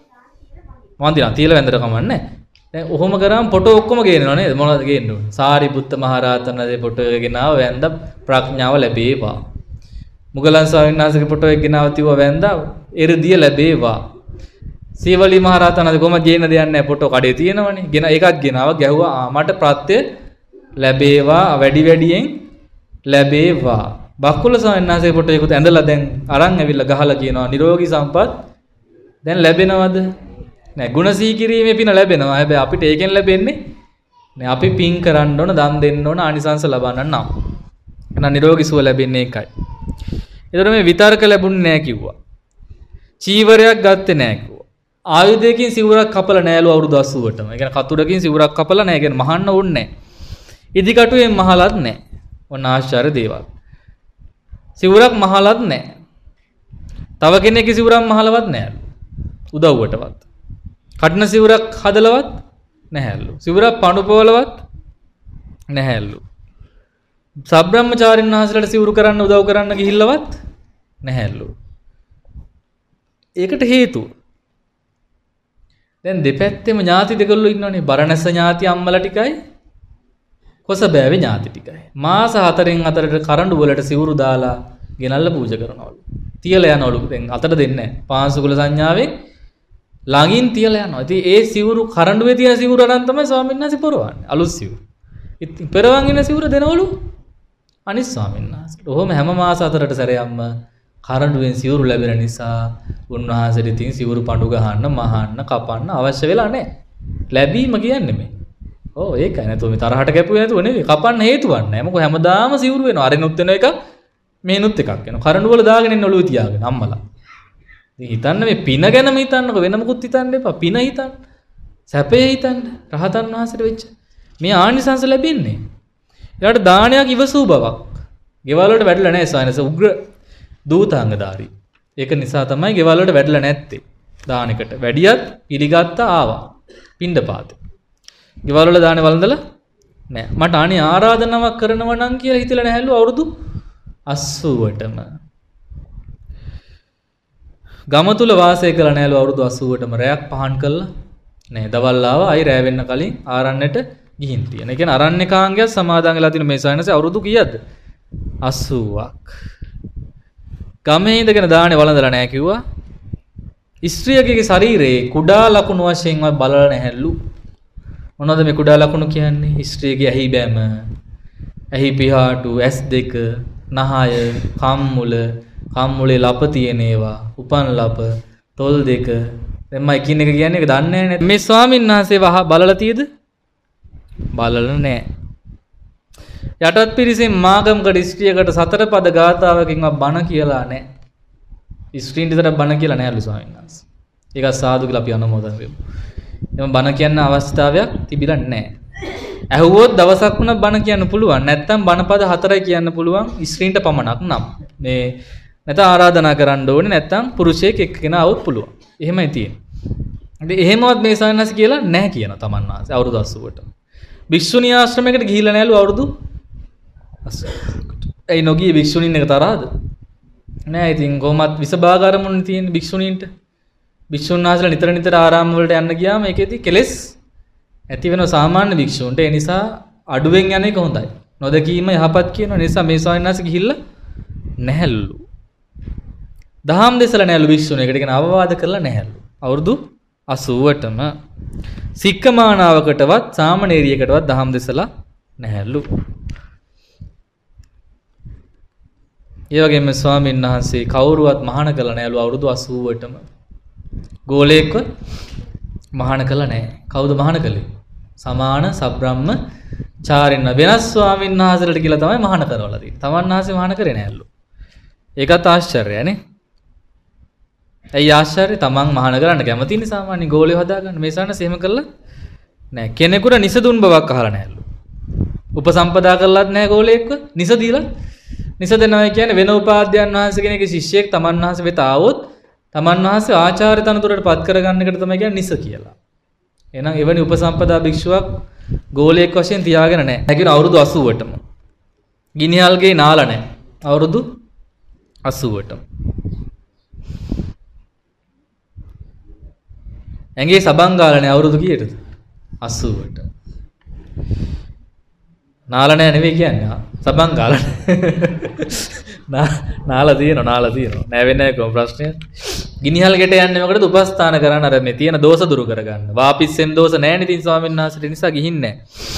මන් දිනා තියලා වැඳලා කමන්නේ. දැන් ඔහොම කරාම ෆොටෝ ඔක්කොම ගේනවා නේද? මොනවද ගේන්න ඕනේ? සාරිපුත්ත මහරහතන් වහන්සේ ෆොටෝ එක ගෙනාව වැඳ ප්‍රඥාව ලැබේවා. මුගලන් ස්වාමීන් වහන්සේගේ ෆොටෝ එක ගෙනාව තියුවා වැඳා එ르දිය ලැබේවා. සීවලී මහරහතන් වහන්සේ කොහොමද ගේන්න දෙයක් නැහැ. ෆොටෝ කඩේ තියෙනවනේ. ගෙන ඒකත් ගෙනාව ගැහුවා. මට ප්‍රත්‍ය ලැබේවා වැඩි වැඩියෙන් ලැබේවා. බක්කුල ස්වාමීන් වහන්සේගේ ෆොටෝ එකත් ඇඳලා දැන් අරන් ඇවිල්ලා ගහලා කියනවා නිරෝගී සම්පත් දැන් ලැබෙනවද? නෑ. ගුණ සීකිරීමේ පින ලැබෙනවා. හැබැයි අපිට ඒකෙන් ලැබෙන්නේ නෑ. අපි පින් කරන්න ඕන, දන් දෙන්න ඕන, ආනිසංස ලබන්න නම්. එහෙනම් නිරෝගී සුව ලැබෙන්නේ ඒකයි. ඒතර මේ විතර්ක ලැබුණේ නෑ කිව්වා. චීවරයක් ගත්තේ නෑ කිව්වා. ආයුධයකින් සිවුරක් කපලා නෑලු අවුරුදු අසූවටම. ඒ කියන්නේ කතුරකින් සිවුරක් කපලා නෑ. ඒ කියන්නේ මහන්න ඕනේ නෑ. ඉදිකටුවෙන් මහලත් නෑ. ඔන්න ආශ්චර්ය දේවල්. සිවුරක් මහලත් නෑ. තව කෙනෙක්ගේ සිවුරක් මහලවත් නෑලු. උදව්වටවත්. කඩන සිවුරක් හදලවත් නැහැලු. සිවුරක් පණුපොවලවත් නැහැලු. සබ්‍රාහ්මචාරින් වහන්සේලාට සිවුරු කරන්න උදව් කරන්න ගිහිල්ලවත් නැහැලු. ඒකට හේතුව දැන් දෙපැත්තෙම ඥාති දෙකල්ලෝ ඉන්නවනේ. බරණැස ඥාති අම්මලා ටිකයි කොසබෑවේ ඥාති ටිකයි. මාස හතරෙන් හතරට කරඬු වලට සිවුරු දාලා ගෙනල්ලා පූජා කරනවලු. තියලා යනවලු. දැන් අතට දෙන්නේ නැහැ. පාංශුකුල සංඥාවෙන් ළඟින් තියලා යනවා. ඉතින් ඒ සිවුරු කරඬුවේ තියෙන සිවුර අරන් තමයි ස්වාමීන් වහන්සේ පොරවන්නේ. අලුත් සිවුරු. ඉතින් පෙරවන් ඉන්න සිවුර දෙනවලු අනිත් ස්වාමීන් වහන්සේට. ඔහොම හැම මාස හතරකට සැරයක්ම කරඬුවෙන් සිවුරු ලැබෙන නිසා උන්වහන්සේට ඉතින් සිවුරු පඳු ගහන්න, මහන්න, කපන්න අවශ්‍ය වෙලා නැහැ. ලැබීම කියන්නේ මේ. ඔව් ඒකයි. නැතුව මේ තරහට කැපුවේ නැතුව නෙවෙයි. කපන්න හේතුවක් නැහැ. මොකද හැමදාම සිවුරු වෙනවා. අරිනුත් වෙන එක, මේනුත් එකක් වෙනවා. කරඬු වල දාගෙන ඉන්න ඔළුවේ තියාගෙන අම්මලා. ඉතින් හිතන්න මේ පින ගැනම හිතන්නකො, වෙන මොකුත් හිතන්න එපා. පින හිතන්න. සැපේ හිතන්න. රහතන් වහන්සේට වෙච්ච මේ ආනිසංස ලැබෙන්නේ. ඊළඟට දානයක් ඉවසූ බවක්. ගෙවල් වලට වැඩිලා නැහැ සායනස උග්‍ර දූතාංගධාරී. ඒක නිසා තමයි ගෙවල් වලට වැඩිලා නැත්තේ. දානෙකට වැඩියත් පිළිගත්තා ආවා. පින්ඩපාතේ. ගෙවල් වල දානේ වළඳලා නෑ. මට අනේ ආරාධනාවක් කරනවා නම් කියලා හිතලා නැහැලු අවුරුදු අස්සූවටම. ගම තුල වාසය කළා නැහැලු අවුරුදු අස්සූවටම. රැයක් පහන් කළා නෑ. දවල් ආවා. අයි රැ වෙන්න කලින් ආරණ්‍යට ගිහින් තියෙන. ඒ කියන්නේ අරණ්‍යකාංගයක් සමාදන් වෙලා තියෙන මේ සයනසේ අවුරුදු කීයක්ද? අස්සූවක්. ගමේ ඉඳගෙන දානේ වළඳලා නැහැ කිව්වා. ස්ත්‍රියකගේ ශරීරයේ කුඩා ලකුණු වශයෙන් බලලා නැහැලු. මොනවද මේ කුඩා ලකුණු කියන්නේ? ස්ත්‍රියගේ ඇහි බැම, ඇහි පිහාටු, ඇස් දෙක, නහය, කම්මුල, කම්මුලේ ලප තියෙන ඒවා, උපන් ලප, තොල් දෙක. දැන් මම එකින් එක කියන්නේ ඒක දන්නේ නැහැ. මේ ස්වාමීන් වහන්සේ වහ බලලා තියද? බලලා නැහැ. යටත් පිරිසෙන් මාගමකට ස්ත්‍රියකට සතර පද ගාථාවකින්වත් බණ කියලා නැහැ. ස්ත්‍රීන් විතර බණ කියලා නැහැලු ස්වාමීන් වහන්සේ. ඒක සාදු කියලා අපි අනුමෝදන් වෙමු. එම බණ කියන්න අවස්ථාවක් තිබිලා නැහැ. ඇහුවොත් දවසක් වුණා බණ කියන්න පුළුවන්. නැත්තම් බණ පද හතරයි කියන්න පුළුවන් ස්ත්‍රීන්ට පමණක් නම්. මේ නැත්නම් ආරාධනා කරන්න ඕනේ නැත්තම් පුරුෂයෙක් එක්කගෙන આવොත් පුළුවන්. එහෙමයි තියෙන්නේ. ඉතින් එහෙමවත් මේ ස්වාමීන් වහන්සේ කියලා නැහැ කියන තමන් වහන්සේ අවුරුදු අස්සූවට. භික්ෂුණී ආශ්‍රමයකට ගිහිල්ලා නැහැලු අවුරුදු ඇයි නොගිය භික්ෂුණීන් එක තරහද? නෑ ඉතින් කොහොමත් විසභාගාරමුන්නේ තියෙන භික්ෂුණීන්ට. භික්ෂුන් වහන්සේලා නිතර නිතර ආරාම වලට යන්න ගියාම ඒකෙදි කෙලෙස් ඇති වෙන සාමාන්‍ය භික්ෂුන්ට. ඒ නිසා අඩුවෙන් යන එක හොඳයි. නොදකීම යහපත් කියන නිසා මේ ස්වාමීන් වහන්සේ ගිහිල්ලා නැහැලු. දහම් දෙසලා නැහැලු භික්ෂුණේකට කියන අවවාද කරලා නැහැලු. අවුරුදු අසූවටම සික්කමානාවකටවත් සාමණේරියකටවත් දහම් දෙසලා නැහැලු. ඒ වගේම ස්වාමීන් වහන්සේ කවුරුවත් මහාන කළා නැහැලු අවුරුදු අසූවටම. ගෝලයෙක්ව මහාන කළා නැහැ. කවුද මහාන කළේ? සමාන සබ්‍රාහ්ම චාරින්න වෙනස් ස්වාමීන් වහන්සේලාට කියලා තමයි මහාන කරවලා තියෙන්නේ. තමන් වහන්සේ මහාන කරේ නැහැලු. ඒකත් ආශ්චර්යයනේ. ඇයි ආශ්චර්යය? තමන් මහාන කරන්න කැමතිනේ සාමාන්‍ය ගෝලිය හදාගන්න. මේ සානස එහෙම කළා නෑ. කෙනෙකුට නිසදුන් බවක් අහලා නැහැලු. උපසම්පදා කළාත් නැහැ ගෝලයෙක්ව. නිසදීලා නිසදෙනවා කියන්නේ වෙන උපාධ්‍යයන් වහන්සේ කෙනෙක්ගේ ශිෂ්‍යයෙක් තමන් වහන්සේ වෙත ආවොත් තමන් වහන්සේ ආචාර්ය තනතුරට පත් කරගන්න එකට තමයි කියන්නේ නිස කියලා. එහෙනම් එවැනි උපසම්පදා භික්ෂුවක් ගෝලයෙක් වශයෙන් තියාගෙන නැහැ. හැකින අවුරුදු අසූවටම. ගිනිහල්ගේ නාලා නැහැ. අවුරුදු අසූවටම. ඇඟේ සබන් ගාලා නැහැ අවුරුදු කීයටද? අසූවට. නාලා නැහැ නෙවෙයි කියන්නේ. සබන් ගාලා නා නාලා තියෙනවා නාලා තියෙනවා. නෑ වෙන්නේ නැහැ කොහොම ප්‍රශ්නයක්. ගිනිහල් ගෙට යන්නේ මොකටද? උපස්ථාන කරන්න අර මේ තියෙන දෝෂ දුරු කරගන්න. වාපිස්සෙන් දෝෂ නැහැ නේ. ඉතින් ස්වාමීන් වහන්සේට නිසා ගිහින් නැහැ.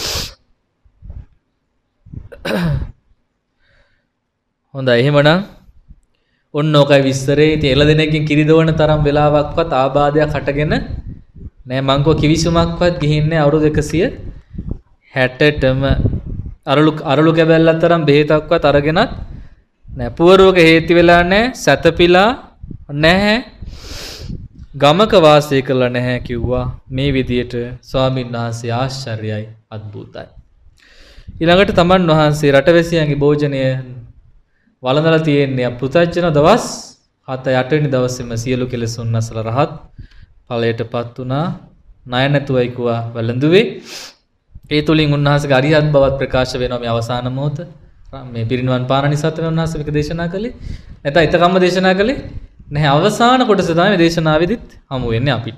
හොඳයි එහෙමනම් ඔන්න ඔකයි විස්තරේ. ඉතින් එළදෙනකින් කිරි දවන තරම් වෙලාවක්වත් ආබාධයක් හටගෙන නෑ. මං කෝ කිවිසුමක්වත් ගිහින් නැහැ අවුරුදු එකසිය හැටටම. අරලු අරලු කැබැල්ලක් තරම් බෙහෙතක්වත් අරගෙනත් නෑ. පුවරුවක හේතු වෙලා නැහැ. සැතපීලා නැහැ. ගමක වාසය කළා නැහැ කිව්වා. මේ විදියට ස්වාමීන් වහන්සේ ආශ්චර්යයි අద్భుතයි. ඊළඟට තමන් වහන්සේ රටවැසියන්ගේ භෝජනය වළඳලා තියෙන්නේ පෘථජන දවස් හත අට වෙනි දවසේම සියලු කෙලෙසුන් නැසලා රහත් ඵලයටපත් වුණා. ණය නැතුවයි කිව්වා වැළඳුවේ. ඒ තුලින් උන්වහන්සේගේ අරිහත් බවත් ප්‍රකාශ වෙනවා මේ අවසාන මොහොත. මේ පිරිනිවන් පාන නිසා තමයි උන්වහන්සේ මේක දේශනා කළේ. නැත්නම් ඊතකම්ම දේශනා කළේ නැහැ. අවසාන කොටස තමයි මේ දේශනාවෙදිත් හමු වෙන්නේ අපිට.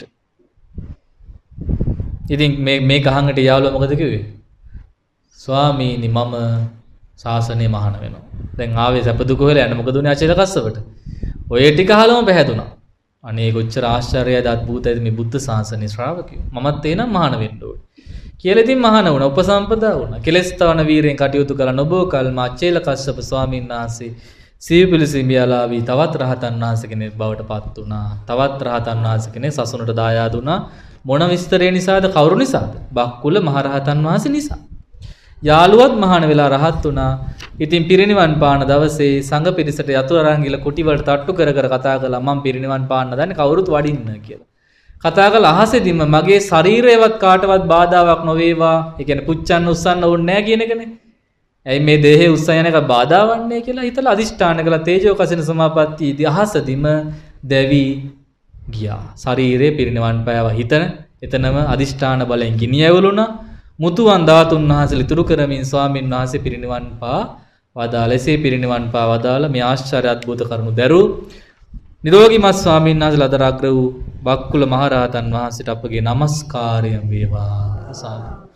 ඉතින් මේ මේ කහඟට යාළුවා මොකද කිව්වේ? ස්වාමීනි මම ශාසනය මහාන වෙනවා. දැන් ආවේ සැප දුක හොයලා යන්න මොකද උනේ අචේල කස්සපට. ඔය ටික අහලම පැහැදුනා. අනේ කොච්චර ආශ්චර්යයද අద్භූතයිද මේ බුද්ධ ශාසනයේ ශ්‍රාවකයෝ. මමත් එනම් මහාන වෙන්න ඕනේ. කියලා ඉතින් මහාන වුණා. උපසම්පදා වුණා. කෙලස්තාවන වීරයෙන් කටයුතු කළ නොබෝ කල්ම අචේල කස්සප ස්වාමීන් වහන්සේ සීපිලිසිඹියාලාවී තවත් රහතන් වහන්සේ කෙනෙක් බවට පත් වුණා. තවත් රහතන් වහන්සේ කෙනෙක් සසුනට දායාද වුණා. මොන විස්තරේ නිසාද කවුරු නිසාද? බක්කුල මහරහතන් වහන්සේ නිසා. යාළුවත් මහාන වෙලා රහත් වුණා. ඉතින් පිරිනිවන් පාන දවසේ සංඝ පිරිසට යතුරු අරන් ගිහලා කුටි වලට තට්ටු කර කර කතා කළා මම පිරිනිවන් පාන්න දන්නේ කවුරුත් වඩින්න කියලා. කතා කළා අහසෙදිම මගේ ශරීරයවත් කාටවත් බාධාවක් නොවේවා. ඒ කියන්නේ පුච්චන්න උස්සන්න ඕනේ නැහැ කියන එකනේ. ඇයි මේ දේහේ උස්සන එක බාධාවන්නේ කියලා හිතලා අදිෂ්ඨාන කළා තේජෝ කසින සමාපත්තියදී අහසදිම දැවි ගියා. ශරීරේ පිරිනිවන් පෑවා. හිතන එතනම අදිෂ්ඨාන බලෙන් ගිනියවලුණා. මුතුන් ධාතුන් වහන්සේ ඉතුරු කරමින් ස්වාමින් වහන්සේ පිරිනිවන් පා වදාළසේ පිරිනිවන් පා වදාළ මේ ආශ්චර්ය අద్భుත කරුණු දරු නිරෝගීමත් ස්වාමින් වහන්සේලා අදරාග්‍ර වූ බක්කුල මහරහතන් වහන්සේට අපගේ নমස්කාරය වේවා. සාදු